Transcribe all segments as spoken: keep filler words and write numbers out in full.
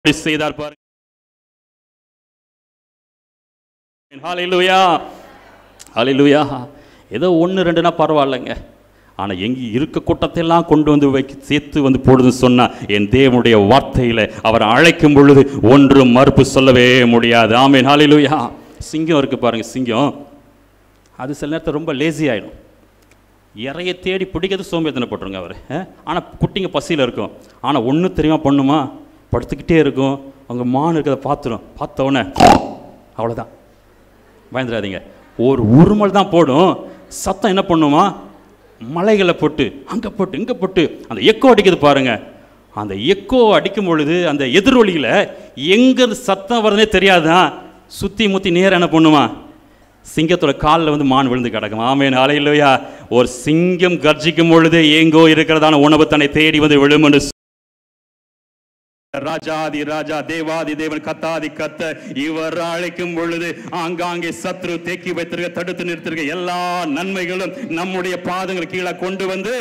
செய்தார் பாருங்க. ஹல்லேலூயா ஹல்லேலூயா. ஏதோ ஒன்று ரெண்டுனா பரவாயில்லைங்க. ஆனால் எங்கே இருக்க கூட்டத்தையெல்லாம் கொண்டு வந்து வைக்க சேர்த்து வந்து போடுதுன்னு சொன்னால் என் தேவனுடைய வார்த்தையில் அவர் அழைக்கும் பொழுது ஒன்றும் மறுப்பு சொல்லவே முடியாது. ஆமென் ஹல்லேலூயா. சிங்கம் இருக்குது பாருங்கள், சிங்கம் அது சில நேரத்தில் ரொம்ப லேசி ஆகிடும். இறையை தேடி பிடிக்கிறது சோம்பேத்தனை போட்டுருங்க அவர். ஆனால் குட்டிங்க பசியில் இருக்கும். ஆனால் ஒன்றும் தெரியுமா பண்ணுமா, படுத்துக்கிட்டே இருக்கும். அவங்க மான் இருக்கிறத பார்த்துடும். பார்த்தவொடனே அவ்வளோதான், பயந்துடாதீங்க. ஒரு உருமல் தான் போடும். சத்தம் என்ன பண்ணுமா, மலைகளை போட்டு அங்கே போட்டு இங்கே போட்டு அந்த எக்கோ அடிக்குது பாருங்க. அந்த எக்கோ அடிக்கும் பொழுது அந்த எதிரொலியில் எங்கே சத்தம் வருதுன்னே தெரியாதான். சுற்றி முற்றி நேரம் என்ன பண்ணுமா, சிங்கத்தோட காலில் வந்து மான் விழுந்து கிடக்கும். ஆமென் ஹல்லேலூயா. ஒரு சிங்கம் கர்ஜிக்கும் பொழுது எங்கோ இருக்கிறதான உணவு தன்னை தேடி வந்து விழும் என்று ராஜாதி ராஜா தேவாதி தேவன் கத்தாதி கத்த இவர் அழைக்கும் பொழுது ஆங்காங்கே சத்ரு தேக்கி வைத்திருக்க தடுத்து நிறுத்திருக்க எல்லா நன்மைகளும் நம்முடைய பாதங்கள் கீழே கொண்டு வந்து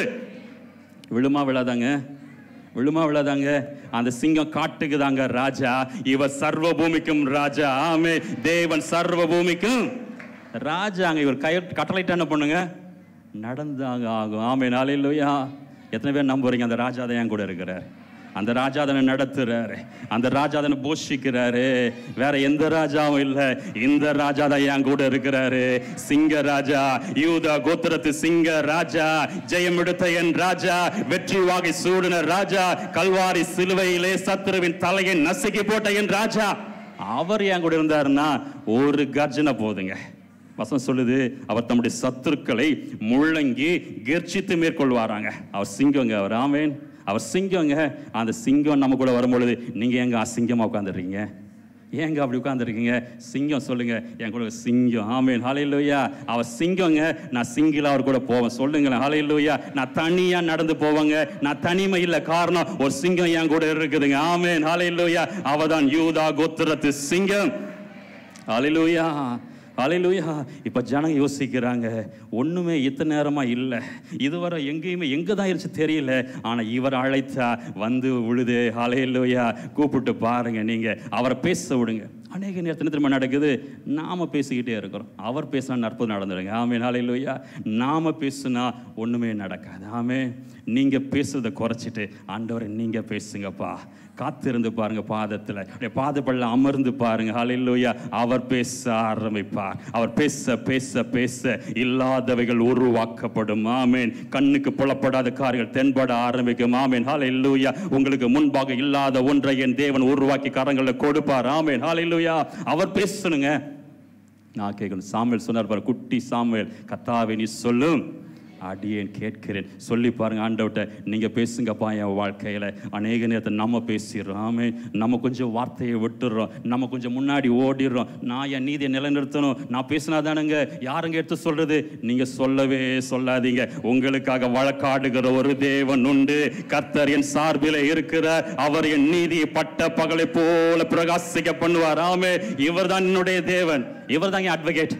விழுமா விழாதாங்க, விழுமா விழாதாங்க. அந்த சிங்கம் காட்டுக்குதாங்க ராஜா. இவர் சர்வ பூமிக்கும் ராஜா. ஆமே, தேவன் சர்வ பூமிக்கும் ராஜாங்க. இவர் கை கட்டளையிட்ட என்ன பண்ணுங்க, நடந்தாங்க ஆகும். ஆமென் ஹல்லேலூயா. எத்தனை பேர் நம்புறீங்க அந்த ராஜா தான் என் கூட இருக்கிறார், அந்த ராஜா அதனை நடத்துறாரு, அந்த ராஜா அதனை போஷிக்கிறாரு. வேற எந்த ராஜாவும் இல்லை, இந்த ராஜா தான் என் கூட இருக்கிறாரு. சிங்க ராஜா, யூதா கோத்திரத்து சிங்க ராஜா, ஜெயம் எடுத்த என் ராஜா, வெற்றி வாகை சூடின ராஜா, கல்வாரி சிலுவையிலே சத்துருவின் தலையை நசுக்கி போட்ட என் ராஜா, அவர் என் கூட இருந்தாருன்னா ஒரு கர்ஜனை போதுங்க. வசனம் சொல்லுது, அவர் தம்முடைய சத்துருக்களை முழங்கி கர்ஜித்து மேற்கொள்வாராங்க. அவர் சிங்கங்க, அவர். ஆமென். அவர் சிங்கங்க. அந்த சிங்கம் நம்ம கூட வரும்பொழுது நீங்க எங்க அசிங்கமா உட்காந்துருக்கீங்க, ஏங்க அப்படி உட்காந்துருக்கீங்க? சிங்கம் சொல்லுங்க, என் கூட சிங்கம். ஆமென் ஹல்லேலூயா. அவர் சிங்கங்க. நான் சிங்கிளா அவர் கூட போவேன். சொல்லுங்களேன் ஹல்லேலூயா. நான் தனியா நடந்து போவாங்க. நான் தனிமை இல்லை, காரணம் ஒரு சிங்கம் என் கூட இருக்குதுங்க. ஆமென் ஹல்லேலூயா. அவதான் யூதா கோத்திரத்து சிங்கம். ஹல்லேலூயா ஹல்லேலூயா. இப்போ ஜனங்க யோசிக்கிறாங்க, ஒன்றுமே இத்தனை நேரமாக இல்லை, இதுவரை எங்கேயுமே எங்கே தான் இருந்துச்சு தெரியல, ஆனால் இவர் அழைத்தா வந்து விழுது. ஹல்லேலூயா. கூப்பிட்டு பாருங்க, நீங்கள் அவரை பேச விடுங்க. அநேக நேரத்தில் திரும்ப நடக்குது, நாம் பேசிக்கிட்டே இருக்கிறோம். அவர் பேசினா அற்புதம் நடந்துடுங்க. ஆமென் ஹல்லேலூயா. நாம் பேசுனா ஒன்றுமே நடக்காது. ஆமென். நீங்கள் பேசுறதை குறைச்சிட்டு ஆண்டவரை நீங்கள் பேசுங்கப்பா. காத்திருந்து பாருங்க, பாதத்தில் பாதப்பள்ள அமர்ந்து பாருங்க. ஹல்லேலூயா. அவர் பேச ஆரம்பிப்பார். அவர் பேச பேச பேச இல்லாதவைகள் உருவாக்கப்படும். ஆமென். கண்ணுக்கு புலப்படாத காரியங்கள் தென்பட ஆரம்பிக்கும். ஆமென் ஹல்லேலூயா. உங்களுக்கு முன்பாக இல்லாத ஒன்றை என் தேவன் உருவாக்கி கரங்களை கொடுப்பார். ஆமென் ஹல்லேலூயா. அவர் பேசணுங்க. நான் கேட்கணும். சாமுவேல் சொன்னார் பாரு, குட்டி சாமுவேல், கர்த்தாவே நீ சொல்லும், அடியேன் கேட்கிறேன். சொல்லி பாருங்க, ஆண்டவர்கிட்ட நீங்கள் பேசுங்கப்பா. என் வாழ்க்கையில் அநேக நேரத்தை நம்ம பேசிடுறோம். ஆமென். நம்ம கொஞ்சம் வார்த்தையை விட்டுடுறோம், நம்ம கொஞ்சம் முன்னாடி ஓடிடுறோம். நான் என் நீதியை நிலைநிறுத்தணும், நான் பேசினா தானுங்க யாருங்க எடுத்து சொல்றது. நீங்கள் சொல்லவே சொல்லாதீங்க. உங்களுக்காக வழக்காடுகிற ஒரு தேவன் உண்டு. கர்த்தர் என் சார்பில் இருக்கிறார். அவர் என் நீதியை பட்ட பகலை போல பிரகாசிக்க பண்ணுவார். ஆமென். இவர் தான் என்னுடைய தேவன். இவர் தான் என் அட்வொகேட்.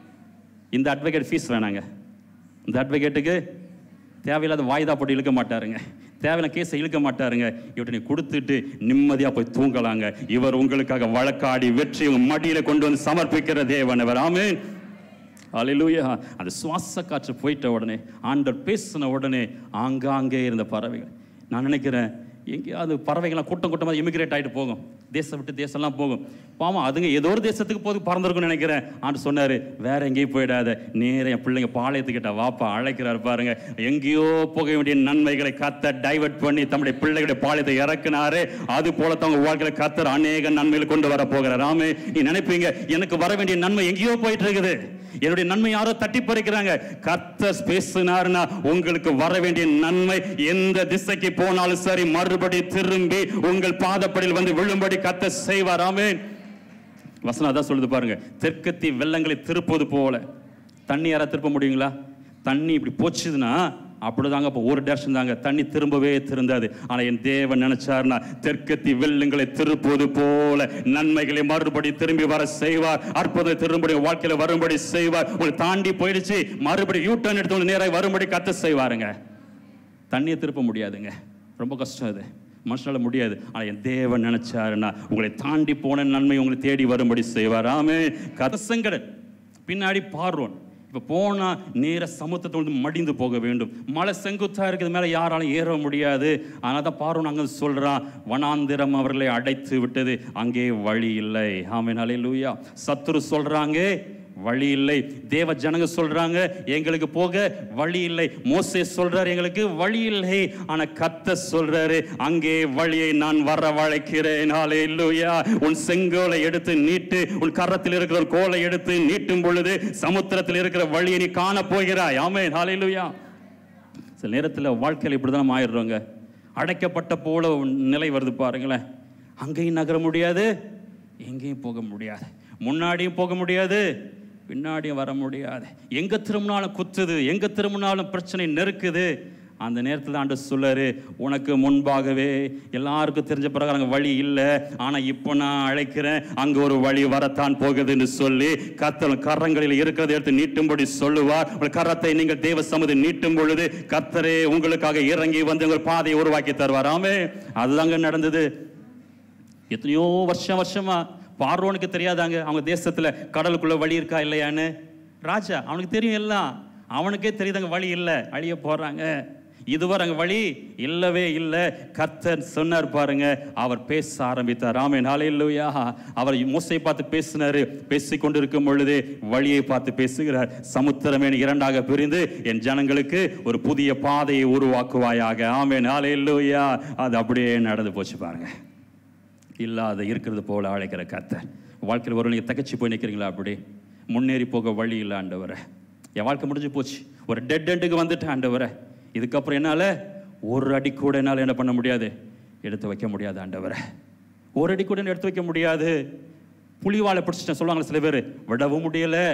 இந்த அட்வொகேட் ஃபீஸ் வேணாங்க. இந்த அட்வொகேட்டுக்கு தேவையில்லாத வாய்தா போட்டு இழுக்க மாட்டாருங்க, தேவையில்ல கேஸை இழுக்க மாட்டாருங்க. இவற்றை நீ கொடுத்துட்டு நிம்மதியாக போய் தூங்கலாங்க. இவர் உங்களுக்காக வழக்காடி வெற்றி மடியில கொண்டு வந்து சமர்ப்பிக்கிற தேவன் அவர். ஆமென் ஹல்லேலூயா. அந்த சுவாச காற்று போயிட்ட உடனே, ஆண்டவர் பேசின உடனே ஆங்காங்கே இருந்த பறவைகள், நான் நினைக்கிறேன் எங்கேயாவது பறவைகள்லாம் கூட்டம் கூட்டமாக இமிகிரேட் ஆகிட்டு போகும், தேசம் விட்டு தேசம்லாம் போகும். பாவம் அதுங்க ஏதோ ஒரு தேசத்துக்கு போது பறந்துருக்குன்னு நினைக்கிறேன். ஆண்டு சொன்னார், வேற எங்கேயும் போயிடாத, நேர என் பிள்ளைங்க பாளையத்துக்கிட்ட வாப்பா அழைக்கிறார் பாருங்க. எங்கேயோ போக வேண்டிய நன்மைகளை கத்த டைவர்ட் பண்ணி தம்முடைய பிள்ளைகளுடைய பாளையத்தை இறக்குனாரு. அது போல தங்க வாழ்க்கையில கத்தர் அநேக நன்மைகளை கொண்டு வர போகிறார். ஆமே. நீ நினைப்பீங்க, எனக்கு வர வேண்டிய நன்மை எங்கேயோ போயிட்டு இருக்குது, என்னுடைய நன்மை யாரோ தட்டி பறிக்கிறாங்க. கர்த்தர் பேசினார்னா உங்களுக்கு வர வேண்டிய நன்மை எந்த திசைக்கு போனாலும் சரி மறுபடி திரும்பி உங்கள் பாதப்படியில் வந்து விழும்படி கர்த்தர் செய்வார். ஆமென். வசனம் அதான் சொல்லுது பாருங்க, தெற்கத்தி வெள்ளங்களை திருப்பது போல. தண்ணி யாரா திருப்ப முடியுங்களா? தண்ணி இப்படி போச்சுதுன்னா அப்படிதாங்க. இப்போ ஒரு டேரக்ஷன் தாங்க, தண்ணி திரும்பவே திருந்தாது. ஆனால் என் தேவன் நினைச்சார்னா தெற்கத்தி வெள்ளங்களை திருப்பது போல நன்மைகளை மறுபடி திரும்பி வர செய்வார். அற்புதம் திரும்படி வாழ்க்கையில வரும்படி செய்வார். உங்களை தாண்டி போயிடுச்சு, மறுபடி யூ டர்ன் எடுத்து நேராக வரும்படி கத்த செய்வாருங்க. தண்ணியை திருப்ப முடியாதுங்க, ரொம்ப கஷ்டம் அது. மனுஷனால முடியாது. ஆனால் என் தேவன் நினைச்சாருன்னா உங்களை தாண்டி போன நன்மை உங்களை தேடி வரும்படி செய்வார். ஆமென். கதசங்கடல் பின்னாடி பார்வோன். இப்போ போனால் நேர சமுத்திரத்தை வந்து மடிந்து போக வேண்டும். மலை செங்குத்தாக இருக்கிறது மேலே யாராலும் ஏற முடியாது. ஆனால் தான் பார்வோன் அங்கே சொல்கிறான், வனாந்திரம் அவர்களை அடைத்து விட்டது, அங்கே வழி இல்லை. ஆமென். ஹல்லேலூயா. சத்துரு சொல்கிறாங்க வழி இல்லை. தேவ ஜனங்க சொல்றாங்க எங்களுக்கு போக வழி இல்லை. மோசே சொல்றாரு எங்களுக்கு வழி இல்லை. ஆனா கர்த்தர் சொல்றாரு அங்கே வழியை நான் வரவழைக்கிறேன். ஹல்லேலூயா. உன் செங்கோலை எடுத்து நீட்டு, உன் கரத்தில் இருக்கிற ஒரு கோலை எடுத்து நீட்டும் பொழுது சமுத்திரத்தில் இருக்கிற வழியை நீ காண போகிறாய். ஆமென். ஹல்லேலூயா. சில நேரத்தில் வாழ்க்கையில் இப்படிதான் ஆயிடுறோங்க. அடைக்கப்பட்ட போல நிலை வருது பாருங்களேன். அங்கேயும் நகர முடியாது, எங்கேயும் போக முடியாது, முன்னாடியும் போக முடியாது, பின்னாடியும் வர முடியாது. எங்க திரும்பினாலும் குத்துது, எங்க திரும்பினாலும் பிரச்சனை நெருக்குது. அந்த நேரத்தில் ஆண்டு சொல்றாரு, உனக்கு முன்பாகவே எல்லாருக்கும் தெரிஞ்ச பிரகாரம் வழி இல்லை, ஆனா இப்போ நான் அழைக்கிறேன், அங்க ஒரு வழி வரத்தான் போகுதுன்னு சொல்லி கர்த்தர் கரங்களில் இருக்கிறத எடுத்து நீட்டும்படி சொல்லுவார். உங்கள் கரத்தை நீங்கள் தேவ சமூகத்தை நீட்டும் பொழுது கர்த்தரே உங்களுக்காக இறங்கி வந்து உங்கள் பாதையை உருவாக்கி தருவார். ஆமென். அதுதாங்க நடந்தது. எத்தனையோ வருஷம் வருஷமா பார்வோனுக்கு தெரியாதாங்க அவங்க தேசத்துல கடலுக்குள்ள வழி இருக்கா இல்லையான்னு. ராஜா அவனுக்கு தெரியும் எல்லாம், அவனுக்கே தெரியுதாங்க வழி இல்லை, அழிய போறாங்க. இதுவரை அங்க வழி இல்லவே இல்லை. கர்த்தர் சொன்னார் பாருங்க, அவர் பேச ஆரம்பித்தார். ஆமென். ஹல்லேலூயா. அவர் மோசேயை பார்த்து பேசினாரு. பேசிக் கொண்டிருக்கும் பொழுது வழியை பார்த்து பேசுகிறார். சமுத்திரமே இரண்டாக பிரிந்து என் ஜனங்களுக்கு ஒரு புதிய பாதையை உருவாக்குவாயாக. ஆமென். ஹல்லேலூயா. அது அப்படியே நடந்து போச்சு பாருங்க. இல்லாத இருக்கிறது போல அழைக்கிற கர்த்தர். வாழ்க்கையில் ஒரு நீங்கள் தகச்சு போய் நிற்கிறீங்களா? அப்படி முன்னேறி போக வழி இல்லை ஆண்டவரே, என் வாழ்க்கை முடிஞ்சு போச்சு, ஒரு டெட் எண்டுக்கு வந்துட்டேன் ஆண்டவரே, இதுக்கப்புறம் என்னால் ஒரு அடி கூட என்னால் என்ன பண்ண முடியாது, எடுத்து வைக்க முடியாது ஆண்டவரே, ஒரு அடி கூட எடுத்து வைக்க முடியாது. புலிவாலை பிடிச்சிட்டேன் சொல்லுவாங்க சில பேர், விடவும் முடியலை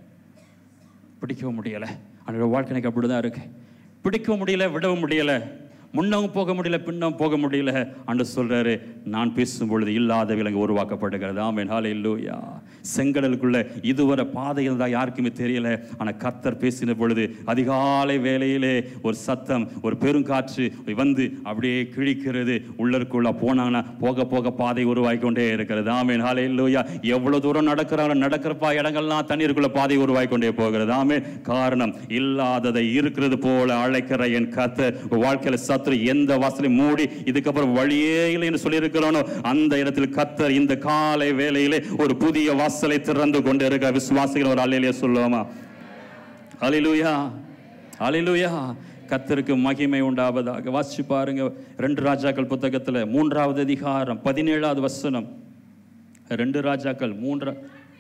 பிடிக்கவும் முடியலை. அந்த வாழ்க்கை எனக்கு அப்படி தான் இருக்கு. பிடிக்கவும் முடியல, விடவும் முடியலை, முன்னவும் போக முடியல, பின்னும் போக முடியல. அன்று சொல்றாரு, நான் பேசும் பொழுது இல்லாத விலங்கு உருவாக்கப்படுகிறது. ஆமென். ஹல்லேலூயா. செங்கடலுக்குள்ள இதுவரை பாதை இருந்தா யாருக்குமே தெரியல. ஆனால் கர்த்தர் பேசின பொழுது அதிகாலை வேளையிலே ஒரு சத்தம், ஒரு பெருங்காற்று வந்து அப்படியே கிழிக்கிறது. உள்ளருக்குள்ள போனாங்கன்னா போக போக பாதை உருவாக்கி கொண்டே இருக்கிறது. ஆமென். ஹல்லேலூயா. எவ்வளவு தூரம் நடக்கிறாங்க, நடக்கிறப்பா இடங்கள்லாம் தண்ணீருக்குள்ள பாதை உருவாக்கி கொண்டே போகிறது. ஆமென். காரணம், இல்லாததை இருக்கிறது போல அழைக்கிற என் கர்த்தர். வாழ்க்கையில சத்துரு எந்த வாசலையும் மூடி இதுக்கப்புறம் வழியே இல்லை என்று சொல்லி இருக்கிறானோ அந்த இடத்தில் கர்த்தர் இந்த காலை வேளையிலே ஒரு புதிய வாசலை திறந்து கொண்டு இருக்க விசுவாசிகள் ஒரு அல்லேலூயா சொல்லுவோமா? அல்லேலூயா. அல்லேலூயா. கர்த்தருக்கு மகிமை உண்டாவதாக. வாசிச்சு பாருங்க ரெண்டு ராஜாக்கள் புத்தகத்தில் மூன்றாவது அதிகாரம் பதினேழாவது வசனம். ரெண்டு ராஜாக்கள் மூன்றா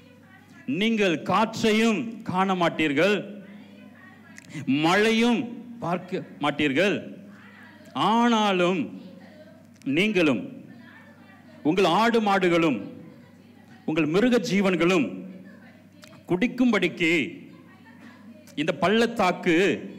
நீங்கள் காற்றையும் காண மாட்டீர்கள், மழையும் பார்க்க மாட்டீர்கள், ஆனாலும் நீங்களும் உங்கள் ஆடு மாடுகளும் உங்கள் மிருக ஜீவன்களும் குடிக்கும்படிக்கு இந்த பள்ளத்தாக்கு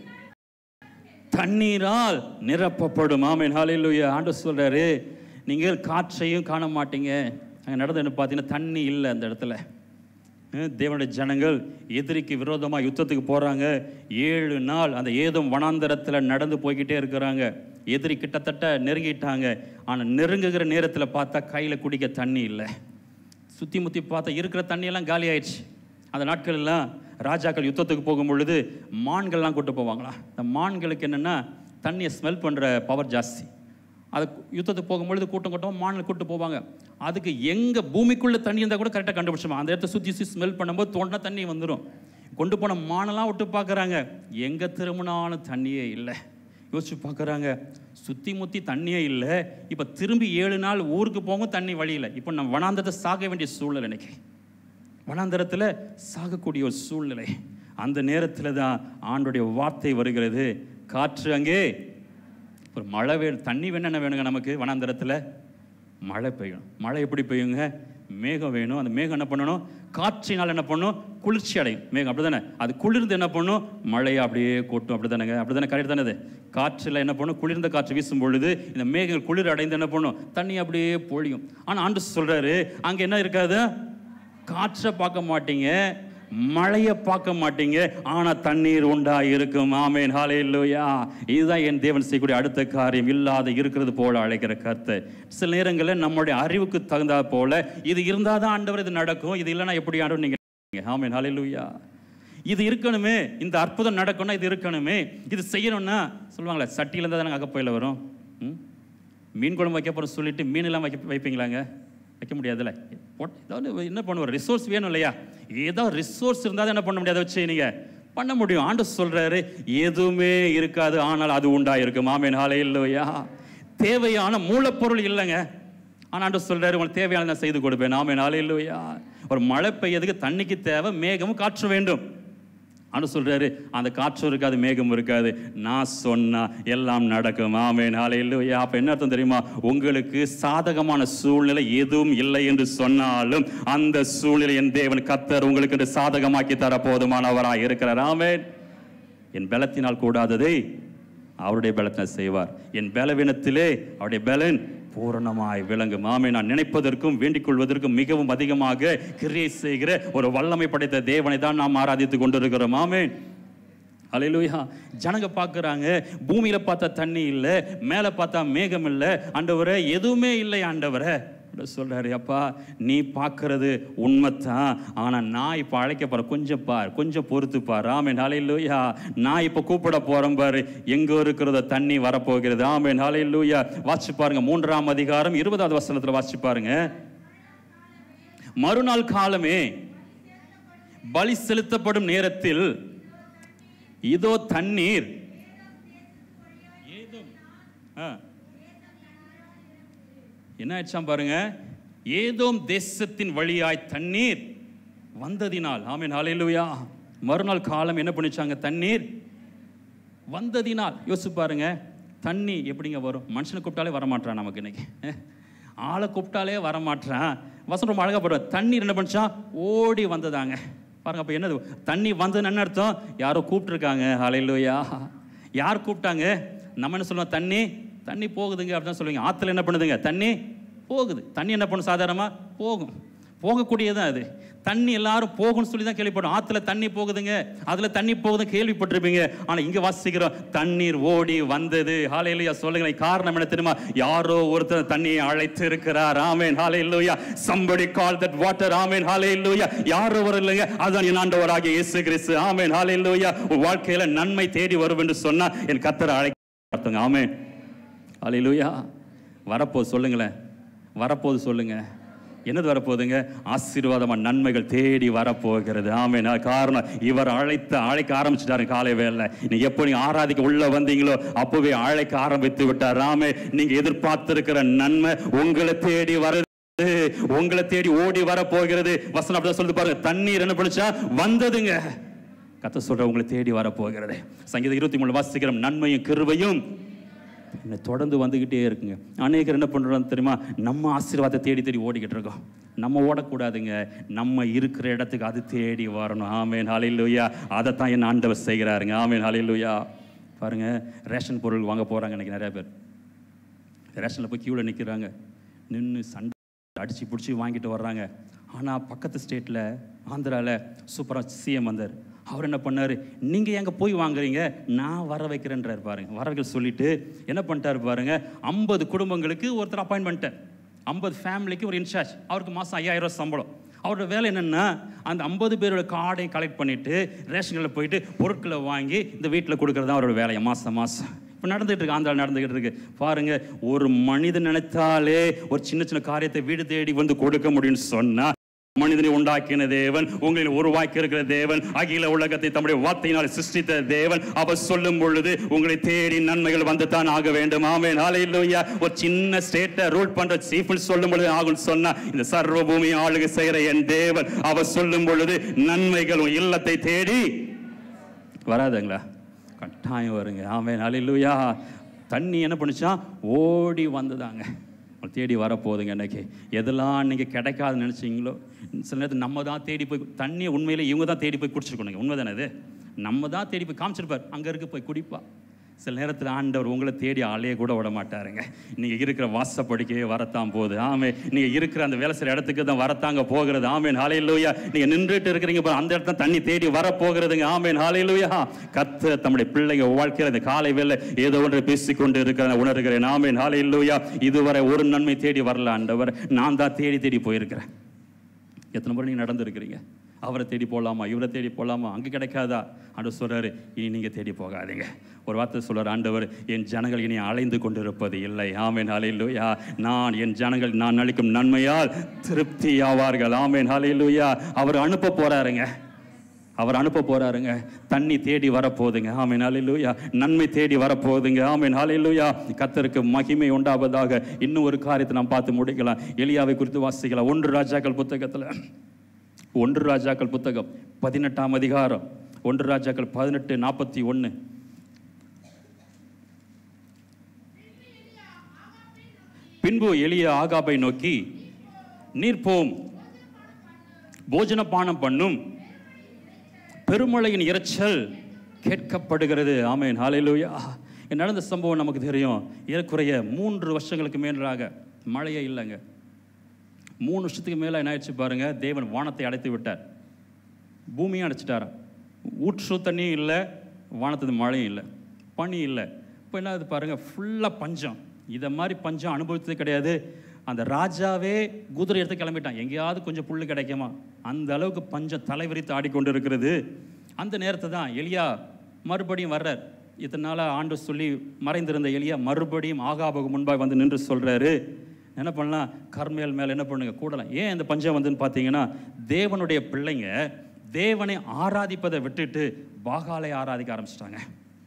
தண்ணீரால் நிரப்பப்படும். ஆமென். ஹல்லேலூயா. ஆண்டவர் சொல்றாரு, நீங்கள் காற்றையும் காண மாட்டீங்க. அங்கே நடந்து பார்த்தீங்கன்னா தண்ணி இல்லை அந்த இடத்துல. தேவனுடைய ஜனங்கள் எதிரிக்கு விரோதமாக யுத்தத்துக்கு போகிறாங்க. ஏழு நாள் அந்த ஏதும் வனாந்தரத்தில் நடந்து போய்கிட்டே இருக்கிறாங்க. எதிரி கிட்டத்தட்ட நெருங்கிட்டாங்க. ஆனால் நெருங்குகிற நேரத்தில் பார்த்தா கையில் குடிக்க தண்ணி இல்லை. சுற்றி முற்றி பார்த்தா இருக்கிற தண்ணியெல்லாம் காலி ஆயிடுச்சு. அந்த நாட்களெல்லாம் ராஜாக்கள் யுத்தத்துக்கு போகும் பொழுது மான்கள்லாம் கூட்டு போவாங்களா. இந்த மான்களுக்கு என்னென்னா தண்ணியை ஸ்மெல் பண்ணுற பவர் ஜாஸ்தி. அது யுத்தத்துக்கு போகும்பொழுது கூட்டம் கூட்டம் மான்கள் கூட்டு போவாங்க. அதுக்கு எங்கே பூமிக்குள்ளே தண்ணி இருந்தால் கூட கரெக்டாக கண்டுபிடிச்சோமா. அந்த இடத்த சுற்றி சுற்றி ஸ்மெல் பண்ணும்போது தோண்டினா தண்ணி வந்துடும். கொண்டு போன மானெல்லாம் விட்டு பார்க்குறாங்க, எங்கே திரும்பினாலும் தண்ணியே இல்லை. யோசிச்சு பார்க்குறாங்க, சுற்றி முற்றி தண்ணியே இல்லை. இப்போ திரும்பி ஏழு நாள் ஊருக்கு போகும் தண்ணி வழியில். இப்போ நம்ம வனாந்தரத்தை சாக வேண்டிய சூழ்நிலை, இன்னைக்கு வனாந்தரத்தில் சாகக்கூடிய ஒரு சூழ்நிலை. அந்த நேரத்தில் தான் ஆண்டுடைய வார்த்தை வருகிறது. காற்று அங்கே ஒரு மழை வே தண்ணி வேணும். என்ன வேணுங்க நமக்கு? வனாந்தரத்தில் மழை பெய்யணும். மழை எப்படி பெய்யுங்க? மேகம் வேணும். அந்த மேகம் என்ன பண்ணணும்? காற்றினால் என்ன பண்ணணும்? குளிர்ச்சி அடையும். மேகம் அப்படி தானே, அது குளிர்ந்து என்ன பண்ணும்? மழையை அப்படியே கொட்டும். அப்படி தானேங்க? அப்படி தானே? கரெக்ட் தானே? அது காற்றில் என்ன பண்ணும்? குளிர்ந்த காற்று வீசும் பொழுது இந்த மேகங்கள் குளிர் அடைந்து என்ன பண்ணும்? தண்ணி அப்படியே பொழியும். ஆனால் ஆண்டு சொல்கிறாரு, அங்கே என்ன இருக்காது? காற்றை பார்க்க மாட்டீங்க, மழையை பார்க்க மாட்டீங்க, ஆனா தண்ணீர் உண்டா இருக்கும். ஆமென், ஹல்லேலூயா. இதுதான் என் தேவன் செய்யக்கூடிய அடுத்த காரியம். இல்லாத இருக்கிறது போல அழைக்கிற கர்த்தர். சில நேரங்களில் நம்முடைய அறிவுக்கு தகுந்தா போல இது இருந்தால் தான் ஆண்டவர் இது நடக்கும், இது இல்லைன்னா எப்படி ஆண்டவர் நீங்க. ஆமென், ஹல்லேலூயா. இது இருக்கணுமே, இந்த அற்புதம் நடக்கணும்னா இது இருக்கணுமே, இது செய்யணும்னா சொல்லுவாங்களே, சட்டியில இருந்தால் தானே அகப்பையில் வரும். மீன் குழம்பு வைக்க போகிற சொல்லிட்டு மீன் எல்லாம் வைக்க வைப்பீங்களாங்க? வைக்க முடியாதுல்ல. ஏதாவது என்ன பண்ணுவோம், ரிசோர்ஸ் வேணும் இல்லையா? ஏதோ ரிசோர்ஸ் இருந்தால் என்ன பண்ண முடியாது, வச்சு நீங்கள் பண்ண முடியும். ஆண்டவர் சொல்றாரு எதுவுமே இருக்காது, ஆனால் அது உண்டா இருக்கும். ஆமென், ஹல்லேலூயா. தேவையான மூலப்பொருள் இல்லைங்க, ஆனால் ஆண்டவர் சொல்றாரு உங்களுக்கு தேவையான செய்து கொடுப்பேன். ஆமென், ஹல்லேலூயா. ஒரு மழை பெய்யதுக்கு தண்ணிக்கு தேவை மேகமும் காற்று வேண்டும். ஆண்டவர் சொல்றாரு அந்த காற்று இருக்காது, மேகம் இருக்காது, நான் சொன்னா எல்லாம் நடக்கும். ஆமென், ஹல்லேலூயா. அப்ப என்ன அர்த்தம் தெரியுமா? உங்களுக்கு சாதகமான சூழ்நிலை எதுவும் இல்லை என்று சொன்னாலும் அந்த சூழ்நிலை என் தேவன் கர்த்தர் உங்களுக்கு என்று சாதகமாக்கி தர போதுமானவராய் இருக்கிறார். ஆமென். என் பலத்தினால் கூடாததை அவருடைய பலத்தினால் செய்வார், என் பலவீனத்திலே அவருடைய பலன் பூரணமாய் விளங்கும். ஆமே. நான் நினைப்பதற்கும் வேண்டிக் கொள்வதற்கும் மிகவும் அதிகமாக கிரியை செய்கிற ஒரு வல்லமை படைத்த தேவனை தான் நாம் ஆராதித்துக் கொண்டிருக்கிறோம். ஆமே, ஹல்லேலூயா. ஜனங்க பார்க்குறாங்க, பூமியில பார்த்தா தண்ணி இல்லை, மேலே பார்த்தா மேகம் இல்லை, ஆண்டவரே எதுவுமே இல்லை ஆண்டவரே சொல்றாரு. அப்பா நீ பார்க்கறது உண்மைத்தான், ஆனா நான் இப்போ அழைக்க போறேன், கொஞ்சம் பார், கொஞ்சம் பொறுத்து பார். ஆமென், ஹல்லேலூயா. நான் இப்போ கூப்பிட போறேன் பாரு, எங்க இருக்கிறத தண்ணி வரப்போகிறது. ஆமென், ஹல்லேலூயா. வாசிச்சு பாருங்க, மூன்றாம் அதிகாரம் இருபதாவது வசனத்துல வாசிச்சு பாருங்க. மறுநாள் காலமே பலி செலுத்தப்படும் நேரத்தில் இதோ தண்ணீர் ஏதோ என்ன ஆயிடுச்சாம் பாருங்க, ஏதோம் தேசத்தின் வழியாய் தண்ணீர் வந்ததினால். ஆமென், ஹல்லேலூயா. மறுநாள் காலம் என்ன பண்ணிச்சாங்க, தண்ணீர் வந்ததினால். யோசிச்சு பாருங்க, தண்ணி எப்படிங்க வரும்? மனுஷனை கூப்பிட்டாலே வரமாட்டான், நமக்கு இன்னைக்கு ஆளை கூப்பிட்டாலே வரமாட்டான். வசனம் ரொம்ப அழகா போடுற, தண்ணீர் என்ன பண்ணிச்சா, ஓடி வந்ததாங்க. பாருங்க, அப்ப என்னது தண்ணி வந்ததுன்னு என்ன அர்த்தம்? யாரோ கூப்பிட்டுருக்காங்க. ஹல்லேலூயா. யார் கூப்பிட்டாங்க? நம்ம என்ன சொல்லுவோம், தண்ணி தண்ணி போகுதுங்க அப்படின்னு சொல்லுவீங்க. ஆற்றுல என்ன பண்ணுதுங்க, தண்ணி போகுது. தண்ணி என்ன பண்ணும், சாதாரணமாக போகும், போகக்கூடியதான் அது. தண்ணி எல்லாரும் போகும்னு சொல்லி தான் கேள்விப்படும். ஆற்றுல தண்ணி போகுதுங்க, அதில் தண்ணி போகுது கேள்விப்பட்டிருப்பீங்க. ஆனால் இங்கே வாசிக்கிறோம், தண்ணீர் ஓடி வந்தது. ஹல்லேலூயா. சொல்லுங்களேன், காரணம் என்ன தெரியுமா? யாரோ ஒருத்தர் தண்ணியை அழைத்து இருக்கிறார். ஆமென், ஹல்லேலூயா. somebody called that water. ஆமென், ஹல்லேலூயா. யாரோ ஒரு இல்லைங்க, அதான் என் ஆண்டவராகிய இயேசு கிறிஸ்து. ஆமென், ஹல்லேலூயா. வாழ்க்கையில நன்மை தேடி வரும் என்று சொன்னா என் கர்த்தரை அழைக்க. ஆமென், ஹல்லேலூயா. வரப்போது சொல்லுங்களேன், வரப்போது சொல்லுங்க, என்னது வரப்போகுதுங்க? ஆசீர்வாதமா நன்மைகள் தேடி வரப்போகிறது. ஆமென். காரணம், இவர் அழைத்த அழைக்க ஆரம்பிச்சுட்டாரு. காலை வேலை நீங்க எப்போ நீங்க ஆராதிக்க உள்ள வந்தீங்களோ அப்பவே அழைக்க ஆரம்பித்து விட்டார். ஆமே, நீங்க எதிர்பார்த்திருக்கிற நன்மை உங்களை தேடி வருது, உங்களை தேடி ஓடி வர போகிறது. வசனம் அப்படிதான் சொல்லுது பாருங்க, தண்ணீர் என்ன பண்ணுச்சா, வந்ததுங்க. கர்த்தர் சொல்ற உங்களை தேடி வர போகிறது. சங்கீதம் இருபத்தி மூணு வாசிக்கிறோம், நன்மையும் கிருபையும் என்னை தொடர்ந்து வந்துக்கிட்டே இருக்குங்க. அநேகர் என்ன பண்ணுறோம் தெரியுமா, நம்ம ஆசீர்வாதத்தை தேடி தேடி ஓடிக்கிட்டு இருக்கோம். நம்ம ஓடக்கூடாதுங்க, நம்ம இருக்கிற இடத்துக்கு அது தேடி வரணும். ஆமென், ஹல்லேலூயா. அதைத்தான் என் ஆண்டவர் செய்கிறாருங்க. ஆமென், ஹல்லேலூயா. பாருங்க, ரேஷன் பொருள் வாங்க போகிறாங்க இன்றைக்கி நிறைய பேர். ரேஷனில் போய் கியூவில் நிற்கிறாங்க, நின்று சண்டை அடித்து பிடிச்சி வாங்கிட்டு வர்றாங்க. ஆனால் பக்கத்து ஸ்டேட்டில் ஆந்திராவில் சூப்பராக சிஎம் வந்தார். அவர் என்ன பண்ணார், நீங்கள் எங்கே போய் வாங்குறீங்க, நான் வர வைக்கிறேன்றார். பாருங்க, வர வைக்க சொல்லிட்டு என்ன பண்ணிட்டார் பாருங்க, ஐம்பது குடும்பங்களுக்கு ஒருத்தர் அப்பாயின்மெண்ட்டு, ஐம்பது ஃபேமிலிக்கு ஒரு இன்சார்ஜ். அவருக்கு மாதம் ஐயாயிரம் ரூபா சம்பளம். அவரோட வேலை என்னென்னா, அந்த ஐம்பது பேரோட கார்டையும் கலெக்ட் பண்ணிவிட்டு ரேஷனில் போயிட்டு பொருட்களை வாங்கி இந்த வீட்டில் கொடுக்குறது தான் அவரோட வேலையை மாதம் மாதம். இப்போ நடந்துகிட்டு இருக்கு, ஆந்திரா நடந்துகிட்டு இருக்கு. பாருங்க, ஒரு மனிதன் நினைத்தாலே ஒரு சின்ன சின்ன காரியத்தை வீடு தேடி வந்து கொடுக்க முடியும்னு சொன்னா, மனிதனை உண்டாக்கின தேவன், உங்களில் உருவாக்கி இருக்கிற தேவன், அகில உலகத்தை தம்முடைய வார்த்தையினால் சிருஷ்டித்த தேவன், அவர் சொல்லும் பொழுது உங்களை தேடி நன்மைகள் வந்து தான் ஆக வேண்டும். ஆமென், ஹல்லேலூயா. ஒரு சின்ன ஸ்டேட்டை ரூல் பண்ற சீஃப் சொல்லும் பொழுது ஆகும் சொன்னா, இந்த சர்வ பூமியை ஆளுகை செய்கிற என் தேவன் அவர் சொல்லும் பொழுது நன்மைகள் இல்லத்தை தேடி வராதுங்களா? கட்டாயம் வருங்க. ஆமென், ஹல்லேலூயா. தண்ணி என்ன பண்ணுச்சா, ஓடி வந்ததாங்க, தேடி வரப்போகுதுங்க. இன்னைக்கு எதெல்லாம் நீங்கள் கிடைக்காதுன்னு நினச்சிங்களோ, சில நேரத்தில் நம்ம தான் தேடி போய் தண்ணியை உண்மையிலே இவங்க தான் தேடி போய் குடிச்சிருக்கணும். உண்மை தானே இது? நம்ம தான் தேடி போய் காமிச்சிருப்பார், அங்கே இருக்கு போய் குடிப்பா. சில நேரத்தில் ஆண்டவர் உங்களை தேடி ஆளையே கூட விட மாட்டாருங்க. நீங்கள் இருக்கிற வாசப்படிக்கவே வரத்தான் போகுது. ஆமே. நீங்கள் இருக்கிற அந்த வேலை செய்கிற இடத்துக்கு தான் வரத்தாங்க போகிறது. ஆமேன். ஹல்லேலூயா. நீங்கள் நின்றுட்டு இருக்கிறீங்க, அந்த இடத்துல தண்ணி தேடி வரப்போகிறதுங்க. ஆமேன். ஹல்லேலூயா. கர்த்தர் தம்முடைய பிள்ளைங்க வாழ்க்கையில் இந்த காலை வேளை ஏதோ ஒன்று பேசிக்கொண்டு இருக்கிற உணர்கிறேன். ஆமேன். ஹல்லேலூயா. இதுவரை ஒரு நன்மை தேடி வரல ஆண்டவர், நான் தான் தேடி தேடி போயிருக்கிறேன். எத்தனை முறை நீங்கள் நடந்துருக்கிறீங்க? அவரை தேடி போகலாமா, இவரை தேடி போகலாமா, அங்கே கிடைக்காதா? ஆண்டவர் சொல்கிறாரு, இனி நீங்கள் தேடி போகாதீங்க. ஒரு வார்த்தை சொல்கிறார் ஆண்டவர், என் ஜனங்கள் இனி அலைந்து கொண்டிருப்பது இல்லை. ஆமேன். ஹல்லேலூயா. நான் என் ஜனங்கள் நான் அளிக்கும் நன்மையால் திருப்தி ஆவார்கள். ஆமேன். ஹல்லேலூயா. அவர் அனுப்ப போகிறாருங்க, அவர் அனுப்ப போகிறாருங்க. தண்ணி தேடி வரப்போகுதுங்க. ஆமேன். ஹல்லேலூயா. நன்மை தேடி வரப்போகுதுங்க. ஆமேன். ஹல்லேலூயா. கர்த்தருக்கு மகிமை உண்டாவதாக. இன்னும் ஒரு காரியத்தை நாம் பார்த்து முடிக்கலாம். எலியாவை குறித்து வாசிக்கலாம். ஒன்று ராஜாக்கள் புத்தகத்தில், ஒன்று ராஜாக்கள் புத்தகம் பதினெட்டாம் அதிகாரம், ஒன்று ராஜாக்கள் பதினெட்டு நாற்பத்தி ஒன்று. பின்பு எலியா ஆகாபை நோக்கி, நீர் போம், போஜன பானம் பண்ணும், பெருமழையின் இரைச்சல் கேட்கப்படுகிறது. ஆமேன். ஹல்லேலூயா. நடந்த சம்பவம் நமக்கு தெரியும். ஏறக்குறைய மூன்று வருஷங்களுக்கு மேலாக மழையே இல்லைங்க. மூணு வருஷத்துக்கு மேலே என்ன ஆயிடுச்சு பாருங்க, தேவன் வானத்தை அடைத்து விட்டார், பூமியும் அடைச்சிட்டாராம். ஊற்று தண்ணியும் இல்லை, வானத்துக்கு மழையும் இல்லை, பனி இல்லை. இப்போ என்ன ஆகுது பாருங்க, ஃபுல்லாக பஞ்சம். இதை மாதிரி பஞ்சம் அனுபவித்தது கிடையாது. அந்த ராஜாவே குதிரை எடுத்து கிளம்பிட்டான், எங்கேயாவது கொஞ்சம் புல் கிடைக்குமா, அந்த அளவுக்கு பஞ்சம் தலைவிரித்து ஆடிக்கொண்டு இருக்கிறது. அந்த நேரத்தை தான் எலியா மறுபடியும் வர்றார். இத்தனை நாளாக ஆண்டு சொல்லி மறைந்திருந்த எலியா மறுபடியும் ஆகாபுக்கு முன்பாக வந்து நின்று சொல்கிறாரு, என்ன பண்ணலாம், கர்மேல் மேலே என்ன பண்ணுங்க கூடலாம். ஏன் இந்த பஞ்சம் வந்துன்னு பார்த்தீங்கன்னா, தேவனுடைய பிள்ளைங்க தேவனை ஆராதிப்பதை விட்டுட்டு பாகாலை ஆராதிக்க ஆரம்பிச்சிட்டாங்க.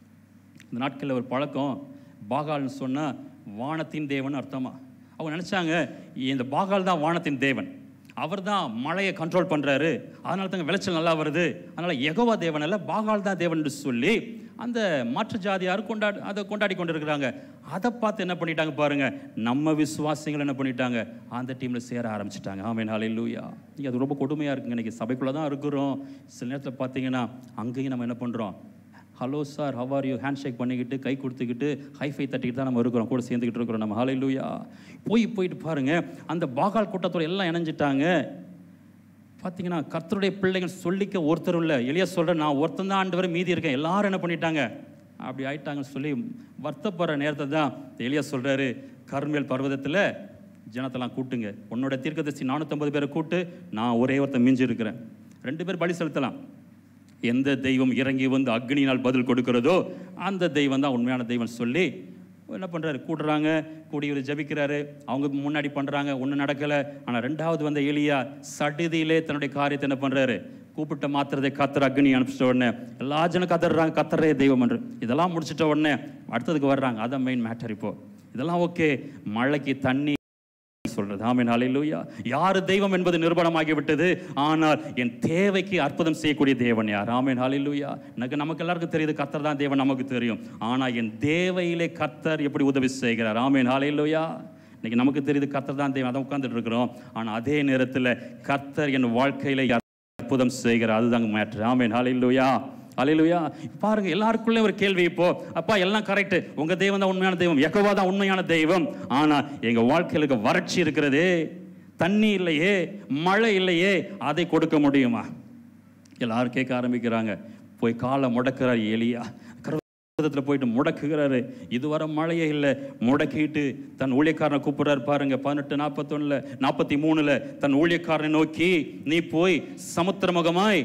இந்த நாட்களில் ஒரு பழக்கம், பாகால்னு சொன்னால் வானத்தின் தேவன் அர்த்தமா. அவங்க நினச்சாங்க இந்த பாகால் தான் வானத்தின் தேவன், அவர் தான் மழையை கண்ட்ரோல் பண்ணுறாரு, அதனால தாங்க விளைச்சல் நல்லா வருது, அதனால் யெகோவா தேவன் அல்ல பாகால் தான் தேவன் சொல்லி அந்த மாற்று ஜாதியார் கொண்டாடி அதை கொண்டாடி கொண்டு இருக்கிறாங்க. அதை பார்த்து என்ன பண்ணிட்டாங்க பாருங்க, நம்ம விசுவாசிகள் என்ன பண்ணிட்டாங்க, அந்த டீமில் சேர ஆரம்பிச்சிட்டாங்க. ஆமேன். ஹல்லேலூயா. இங்கே அது ரொம்ப கொடுமையாக இருக்குங்க. இன்றைக்கி சபைக்குள்ளே தான் இருக்கிறோம், சில நேரத்தில் பார்த்தீங்கன்னா அங்கேயும் நம்ம என்ன பண்ணுறோம், hello sir how are you, hand shake பண்ணிக்கிட்டு கை கொடுத்துக்கிட்டு ஹைஃபை தட்டிக்கிட்டு தான் நம்ம இருக்கிறோம், கூட சேர்ந்துக்கிட்டு இருக்கிறோம் நம்ம. ஹல்லேலூயா. போய் போயிட்டு பாருங்கள், அந்த பாகால் கூட்டத்தோடு எல்லாம் இணைஞ்சிட்டாங்க. பார்த்தீங்கன்னா கர்த்தருடைய பிள்ளைகள் சொல்லிக்க ஒருத்தரும் இல்லை. எலியா சொல்கிறேன், நான் ஒருத்தன் தான் ஆண்டவர், மீதி இருக்கேன், எல்லாரும் என்ன பண்ணிட்டாங்க, அப்படி ஆயிட்டாங்கன்னு சொல்லி வருத்தப்படுற நேரத்தை தான் எலியா சொல்கிறாரு, கர்மேல் பர்வதத்தில் ஜனத்தெல்லாம் கூட்டுங்க, உன்னோட தீர்க்கதரிசி நானூற்றம்பது பேரை கூட்டு, நான் ஒரே ஒருத்தன் மிஞ்சி இருக்கிறேன், ரெண்டு பேர் பலி செலுத்தலாம். எந்த தெய்வம் இறங்கி வந்து அக்னியினால் பதில் கொடுக்கிறதோ அந்த தெய்வம் தான் உண்மையான தெய்வம் சொல்லி என்ன பண்ணுறாரு, கூடுறாங்க. கூடியவர் ஜபிக்கிறாரு, அவங்க முன்னாடி பண்ணுறாங்க, ஒன்றும் நடக்கலை. ஆனால் ரெண்டாவது வந்த எலியா சடிதியிலே தன்னுடைய காரியத்தை என்ன பண்ணுறாரு, கூப்பிட்ட மாத்திரத்தை கத்தர் அக்னி அனுப்பிச்சிட்ட உடனே எல்லா ஜனம் கத்துறாங்க, கத்தரே தெய்வம் என்று. இதெல்லாம் முடிச்சிட்ட உடனே அடுத்ததுக்கு வர்றாங்க, அதான் மெயின் மேட்டர். இப்போ இதெல்லாம் ஓகே, மழைக்கு தண்ணி சொல்றது. ஆமென். ஹல்லேலூயா. யார் தெய்வம் என்பது நிரூபணமாகிவிட்டது. ஆனால் என் தேவைக்கு அற்புதம் செய்யக்கூடிய தேவன் யார்? ஆமென். ஹல்லேலூயா. எனக்கு நமக்கு எல்லாருக்கும் தெரியுது கர்த்தர் தான் தேவன், நமக்கு தெரியும். ஆனால் என் தேவையிலே கர்த்தர் எப்படி உதவி செய்கிறார்? ஆமென். ஹல்லேலூயா. இன்னைக்கு நமக்கு தெரியுது கர்த்தர் தான் தேவன், அதை உட்கார்ந்துட்டு இருக்கிறோம். ஆனால் அதே நேரத்தில் கர்த்தர் என் வாழ்க்கையில அற்புதம் செய்கிறார், அதுதாங்க மேட்ரு. ஆமென். ஹல்லேலூயா. ஹல்லேலூயா. பாருங்க, எல்லாருக்குள்ளே ஒரு கேள்வி இப்போ, அப்பா எல்லாம் கரெக்ட், உங்க தெய்வம் தான் உண்மையான தெய்வம், யெகோவா தான் உண்மையான தெய்வம். ஆனா எங்க வாழ்க்கையில வறட்சி இருக்கிறதே, தண்ணி இல்லையே, மழை இல்லையே, அதை கொடுக்க முடியுமா? எல்லாரும் கேட்க ஆரம்பிக்கிறாங்க. போய் காலை முடக்கிறார் எலியா, கர்வத்தில் போயிட்டு முடக்குகிறாரு. இதுவரை மழையே இல்லை, முடக்கிட்டு தன் ஊழியக்காரனை கூப்பிடுறாரு பாருங்க. பதினெட்டு நாற்பத்தொன்னுல நாற்பத்தி மூணுல தன் ஊழியக்காரனை நோக்கி, நீ போய் சமுத்திரமுகமாய்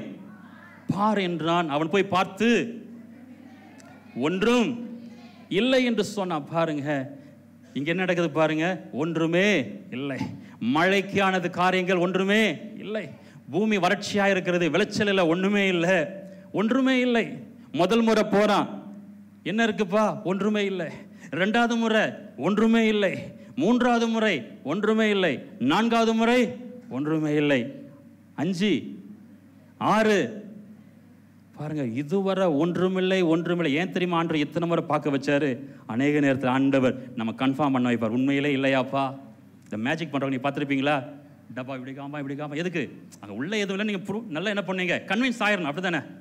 பார் என்றான். அவன் போய் பார்த்து ஒன்றும் இல்லை என்று சொன்னான். பாருங்க, இங்க என்ன நடக்குது பாருங்க, ஒன்றுமே இல்லை. மழைக்கானது காரியங்கள் ஒன்றுமே இல்லை. பூமி வறட்சியா இருக்கிறது, விளைச்சல் இல்லை, ஒண்ணுமே இல்லை, ஒன்றுமே இல்லை. முதல் முறை போறான், என்ன இருக்குப்பா, ஒன்றுமே இல்லை. ரெண்டாவது முறை ஒன்றுமே இல்லை. மூன்றாவது முறை ஒன்றுமே இல்லை. நான்காவது முறை ஒன்றுமே இல்லை. அஞ்சு ஆறு பாருங்க, இதுவரை ஒன்றுமில்லை ஒன்றுமில்லை. ஏன் தெரியுமா ஆண்டவர் எத்தனை முறை பார்க்க வச்சாரு? அநேக நேரத்தில் ஆண்டவர் நம்ம கன்ஃபார்ம் பண்ண வைப்பார், உண்மையிலே இல்லையாப்பா. இந்த மேஜிக் பண்ணுறவங்க நீ பார்த்துருப்பீங்களா? டப்பா இப்படி காமா இப்படி காமா, எதுக்கு? அங்கே உள்ள எதுவும் இல்லை, நீங்கள் ப்ரூவ் நல்லா என்ன பண்ணீங்க, கன்வின்ஸ் ஆயிடணும், அப்படி தானே?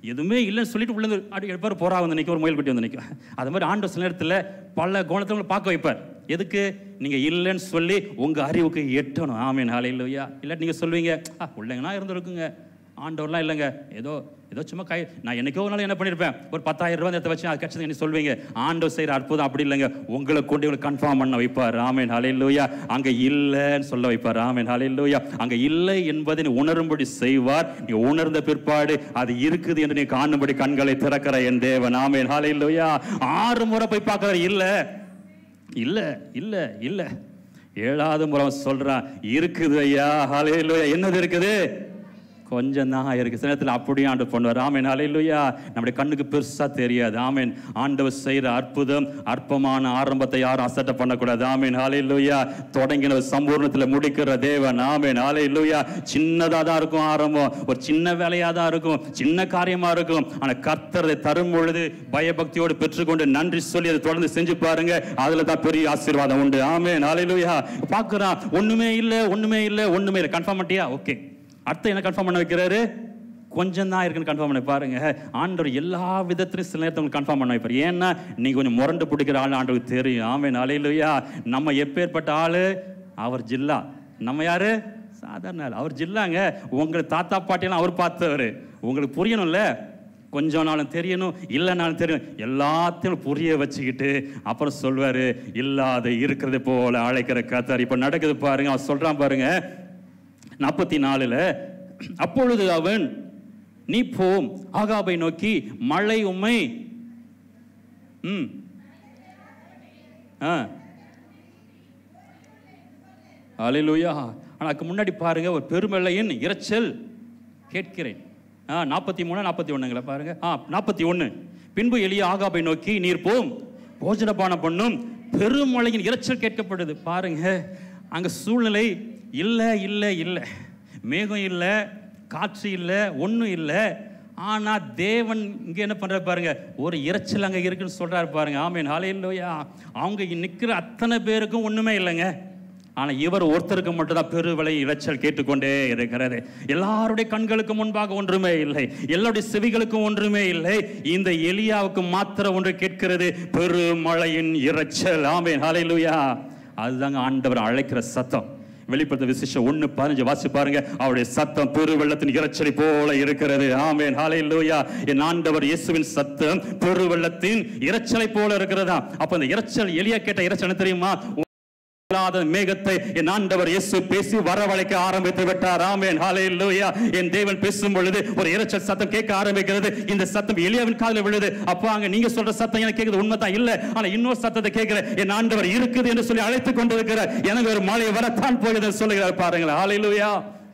எதுவுமே இல்லைன்னு சொல்லிட்டு உள்ள அடி எடுப்பார், போரா வந்து நிற்கும், ஒரு முயல் குட்டி வந்து நிற்கும். அது மாதிரி ஆண்டவர் சில நேரத்தில் பல கோணத்தை உங்களை பார்க்க வைப்பார். எதுக்கு? நீங்கள் இல்லைன்னு சொல்லி உங்கள் அறிவுக்கு எட்டணும். ஆமீன், ஹல்லேலூயா. இல்லாட்டி நீங்கள் சொல்லுவீங்க, ஆ பிள்ளைங்கன்னா இருந்துருக்குங்க, ஆண்டவர்லாம் இல்லைங்க, ஏதோ ஏதோ சும்மா கை, நான் என்னைக்கோ ஒரு நாள் என்ன பண்ணியிருப்பேன், ஒரு பத்தாயிரம் ரூபாய் எடுத்து வச்சு அது கிடச்சது என்ன சொல்வீங்க. ஆண்டவர் செய்கிற அற்புதம் அப்படி இல்லைங்க, உங்களை கொண்டு இவங்களை கன்ஃபார்ம் பண்ண வைப்பார். ஆமீன், ஹல்லேலூயா. அங்கே இல்லைன்னு சொல்ல வைப்பார். ஆமீன், ஹல்லேலூயா. அங்கே இல்லை என்பதை நீ உணரும்படி செய்வார். நீ உணர்ந்த பிற்பாடு அது இருக்குது என்று நீ காணும்படி கண்களை திறக்கிற என் தேவன். ஆமீன், ஹல்லேலூயா. ஆறு முறை போய் பார்க்குற, இல்லை இல்லை இல்லை இல்லை. ஏழாவது முறை சொல்றான், இருக்குது ஐயா, ஹல்லேலூயா. என்னது இருக்குது? கொஞ்சம் தான் இருக்கு. சில நேரத்தில் அப்படியே ஆண்டவர் பண்ணுவார். ஆமீன், ஹல்லேலூயா. நம்முடைய கண்ணுக்கு பெருசா தெரியாது. ஆமீன். ஆண்டவர் செய்கிற அற்புதம், அற்பமான ஆரம்பத்தை யாரும் அசட்டை பண்ணக்கூடாது. ஆமீன், ஹல்லேலூயா. தொடங்கின சம்பூர்ணத்தில் முடிக்கிற தேவன். ஆமீன், ஹல்லேலூயா. சின்னதாக தான் இருக்கும் ஆரம்பம், ஒரு சின்ன வேலையாக தான் இருக்கும், சின்ன காரியமாக இருக்கும். ஆனால் கர்த்தரை தரும் பொழுது பயபக்தியோடு பெற்றுக்கொண்டு நன்றி சொல்லி அதை தொடர்ந்து செஞ்சு பாருங்க, அதில் தான் பெரிய ஆசீர்வாதம் உண்டு. ஆமீன், ஹல்லேலூயா. பார்க்குறான், ஒன்றுமே இல்லை, ஒன்றுமே இல்லை, ஒன்றுமே இல்லை. கன்ஃபார்ம் பண்ணிட்டியா? ஓகே. அடுத்த என்ன கன்ஃபார்ம் பண்ண வைக்கிறாரு? கொஞ்சம் தான் இருக்குன்னு கன்ஃபார்ம் பண்ணி பாருங்க. ஆண்டவர் எல்லா விதத்திலும் சில நேரத்தை உங்களுக்கு கன்ஃபார்ம் பண்ண வைப்பார். ஏன்னா நீங்கள் கொஞ்சம் முரண்டு பிடிக்கிற ஆள் ஆண்டவருக்கு தெரியும். ஆமீன், ஹல்லேலூயா. நம்ம எப்பேற்பட்ட ஆள்? அவர் ஜில்லா. நம்ம யாரு? சாதாரண ஆள். அவர் ஜில்லாங்க. உங்களுக்கு தாத்தா பாட்டியெல்லாம் அவர் பார்த்தவர். உங்களுக்கு புரியணும்ல, கொஞ்சம் நாளும் தெரியணும், இல்லைனாலும் தெரியும், எல்லாத்தையும் புரிய வச்சுக்கிட்டு அப்புறம் சொல்வார், இல்லாத இருக்கிறது போல அழைக்கிற கர்த்தர். இப்போ நடக்குது பாருங்க. அவர் சொல்கிறான் பாருங்க நாற்பத்தி நாலுல, அப்பொழுது அவன், நீ போம், ஆகாபை நோக்கி, மழை உம்மை ம் ஆ ஹல்லேலூயா. ஆனால் முன்னாடி பாருங்க, ஒரு பெருமழையின் இரைச்சல் கேட்கிறேன். ஆ நாற்பத்தி மூணு நாற்பத்தி ஒன்றுங்களா பாருங்க. ஆ நாற்பத்தி ஒன்று. பின்பு எலியா ஆகாபை நோக்கி, நீர் போம், போஜனபானம் பண்ணும், பெருமழையின் இரைச்சல் கேட்கப்படுது. பாருங்க, அங்கே சூழ்நிலை இல்லை இல்லை இல்லை, மேகம் இல்லை, காற்று இல்லை, ஒன்றும் இல்லை. ஆனால் தேவன் இங்கே என்ன பண்ணுறாரு பாருங்க, ஒரு இரைச்சல் அங்கே இருக்குன்னு சொல்கிறாரு பாருங்க. ஆமீன், ஹல்லேலூயா. அவங்க நிற்கிற அத்தனை பேருக்கும் ஒன்றுமே இல்லைங்க, ஆனால் இவர் ஒருத்தருக்கு மட்டும்தான் பெருவிலை இரைச்சல் கேட்டுக்கொண்டே இருக்கிறது. எல்லாருடைய கண்களுக்கு முன்பாக ஒன்றுமே இல்லை, எல்லாருடைய செவிகளுக்கும் ஒன்றுமே இல்லை. இந்த எலியாவுக்கு மாத்திரம் ஒன்று கேட்கிறது, பெருமழையின் இரைச்சல். ஆமீன், ஹல்லேலூயா. அதுதாங்க ஆண்டவர் அழைக்கிற சத்தம். வெளிப்படுத்த விசேஷம் ஒன்று பதினஞ்சு வாசி பாருங்க. அவருடைய சத்தம் பெரு வெள்ளத்தின் இரைச்சலை போல இருக்கிறது. ஆமென், ஹல்லேலூயா. என் ஆண்டவர் இயேசுவின் சத்தம் பெரு வெள்ளத்தின் இரைச்சலை போல இருக்கிறதா. அப்ப அந்த இரைச்சல், எலியா கேட்ட இரைச்சல் தெரியுமா? மேகத்தை என் ஆண்டவர் இயேசு பேசி வரவழைக்க ஆரம்பித்து விட்டார். ஆமென், ஹல்லேலூயா. என் தேவன் பேசும் பொழுது ஒரு இரைச்சல் சத்தம் கேட்க ஆரம்பிக்கிறது. இந்த சத்தம் எலியாவின் காதில் விழுது. அப்போ அங்க நீங்க சொல்ற சத்தம் எனக்கு கேட்குது, உண்மைதான் இல்ல, ஆனா இன்னொரு சத்தத்தை கேட்கிற, என் ஆண்டவர் இருக்குது என்று சொல்லி அழைத்துக் கொண்டிருக்கிறார். எனக்கு ஒரு மழை வரத்தான் போகுது சொல்லுகிறார். பாருங்களேன், ஹல்லேலூயா.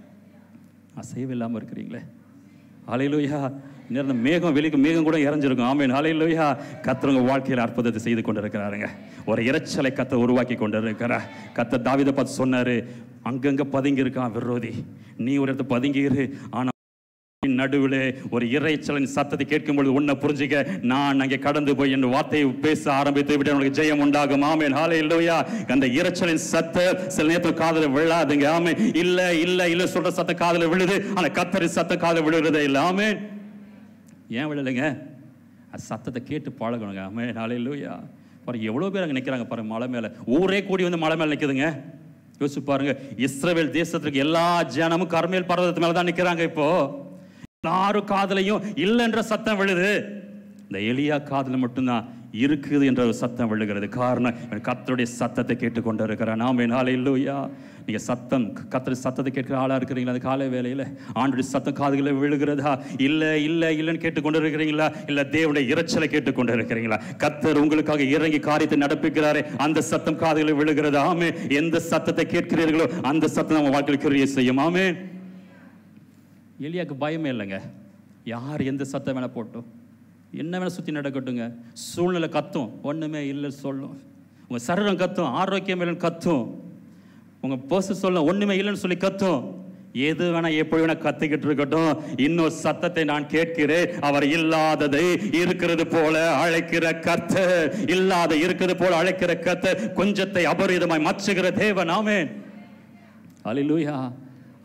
அசைவில்லாம இருக்கிறீங்களே, ஹல்லேலூயா. நேரம் மேகம் வெளிக்கு மேகம் கூட இறஞ்சிருக்கும். ஆமென், ஹல்லேலூயா. கர்த்தர் உங்க வாழ்க்கையில் அற்புதத்தை செய்து கொண்டிருக்கிறாருங்க. ஒரு இரைச்சலை கர்த்தர் உருவாக்கி கொண்டிருக்கிறார். கர்த்தர் தாவீதை பார்த்து சொன்னாரு, அங்கங்க பதுங்கி இருக்கான் விரோதி, நீ ஒரு இடத்துல பதுங்கிரு, ஆனா நடுவில் ஒரு இரைச்சலின் சத்தத்தை கேட்கும் பொழுது உன்னை புரிஞ்சுக்க, நான் அங்கே கடந்து போய் என் வார்த்தையை பேச ஆரம்பித்து விட உனக்கு ஜெயம் உண்டாகும். ஆமென், ஹல்லேலூயா. அந்த இரைச்சலின் சத்தம் சில நேரத்தில் காதுல விழாதுங்க. ஆமென், இல்ல இல்ல இல்ல சொல்ற சத்தம் காதுல விழுது, ஆனா கர்த்தரின் சத்தம் காதுல விழுறதே இல்லை. ஆமென். ஏன் விழலைங்க? சத்தத்தை கேட்டு பழகணுங்க. ஆமென், ஹல்லேலூயா. பாருங்க எவ்வளோ பேர் அங்கே நிற்கிறாங்க பாருங்க, மலை மேலே. ஊரே கூடி வந்து மலை மேலே நிற்குதுங்க. யோசிச்சு பாருங்க, இஸ்ரவேல் தேசத்துக்கு எல்லா ஜனமும் கர்மேல் பர்வதத்து மேலே தான் நிற்கிறாங்க. இப்போ எல்லாரும் காதலையும் இல்லைன்ற சத்தம் விழுது, இந்த எலியா காதல மட்டும்தான் இருக்குது என்ற ஒரு சத்தம் விழுகிறது. காரணம், கர்த்தருடைய சத்தத்தை கேட்டுக்கொண்டு இருக்கிறான். ஆமென், ஹல்லேலூயா. நீங்க சத்தம், கர்த்தருடைய சத்தத்தை கேட்கிற ஆளா இருக்கிறீங்களா? அந்த காலை வேளையில ஆண்டுடைய சத்தம் காதுகளை விழுகிறதா? இல்ல இல்ல இல்லன்னு கேட்டுக்கொண்டு இருக்கிறீங்களா? இல்ல தேவனுடைய இரைச்சலை கேட்டுக்கொண்டு இருக்கிறீங்களா? கர்த்தர் உங்களுக்காக இறங்கி காரியத்தை நடப்பிக்கிறாரே, அந்த சத்தம் காதுகளை விழுகிறது. ஆமென். எந்த சத்தத்தை கேட்கிறீர்களோ அந்த சத்தம் நம்ம வாழ்க்கையில் கிரியை செய்யும். ஆமென். எலியாக்கு பயமே இல்லைங்க. யார் எந்த சத்தம் வேணா போட்டோம், என்ன வேணா சுற்றி நடக்கட்டுங்க, சூழ்நிலை கத்தும், ஒன்றுமே இல்லை சொல்லும். உங்கள் சரீரம் கத்தும், ஆரோக்கியம் இல்லைன்னு கத்தும், உங்கள் பர்சு சொல்ல ஒன்றுமே இல்லைன்னு சொல்லி கத்தும். எது வேணா எப்படி வேணா கத்திக்கிட்டு இருக்கட்டும், இன்னொரு சத்தத்தை நான் கேட்கிறேன். அவர் இல்லாததை இருக்கிறது போல அழைக்கிற கர்த்தர், இல்லாத இருக்கிறது போல அழைக்கிற கர்த்தர், கொஞ்சத்தை அபரிதமாய் மாற்றுகிற தேவன். ஆமென், ஹல்லேலூயா.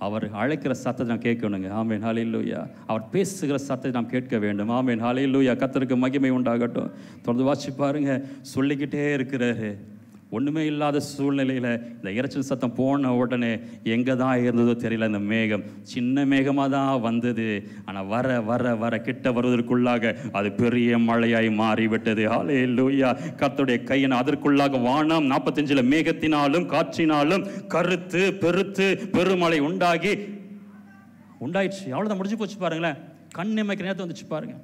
அவர் அழைக்கிற சத்தத்தை நாம் கேட்கணுங்க. ஆமென், ஹல்லேலூயா. அவர் பேசுகிற சத்தத்தை நாம் கேட்க வேண்டும். ஆமென், ஹல்லேலூயா. கர்த்தருக்கு மகிமை உண்டாகட்டும். தொடர்ந்து வாசி பாருங்க, சொல்லிக்கிட்டே இருக்கிறாரு. ஒன்றுமே இல்லாத சூழ்நிலையில் இந்த இரைச்சல் சத்தம் போன உடனே எங்கே தான் இருந்ததோ தெரியல. இந்த மேகம் சின்ன மேகமாக தான் வந்தது. ஆனால் வர வர வர கிட்ட வருவதற்குள்ளாக அது பெரிய மழையாய் மாறிவிட்டது. ஹல்லேலூயா. கர்த்தருடைய கையின் அதற்குள்ளாக வானம் நாற்பத்தஞ்சில் மேகத்தினாலும் காற்றினாலும் கருத்து பெருத்து பெருமழை உண்டாகி உண்டாயிடுச்சு. அவ்வளோதான், முடிஞ்சு போச்சு பாருங்களேன். கண் இமைக்கிற நேரத்தை வந்துச்சு பாருங்க.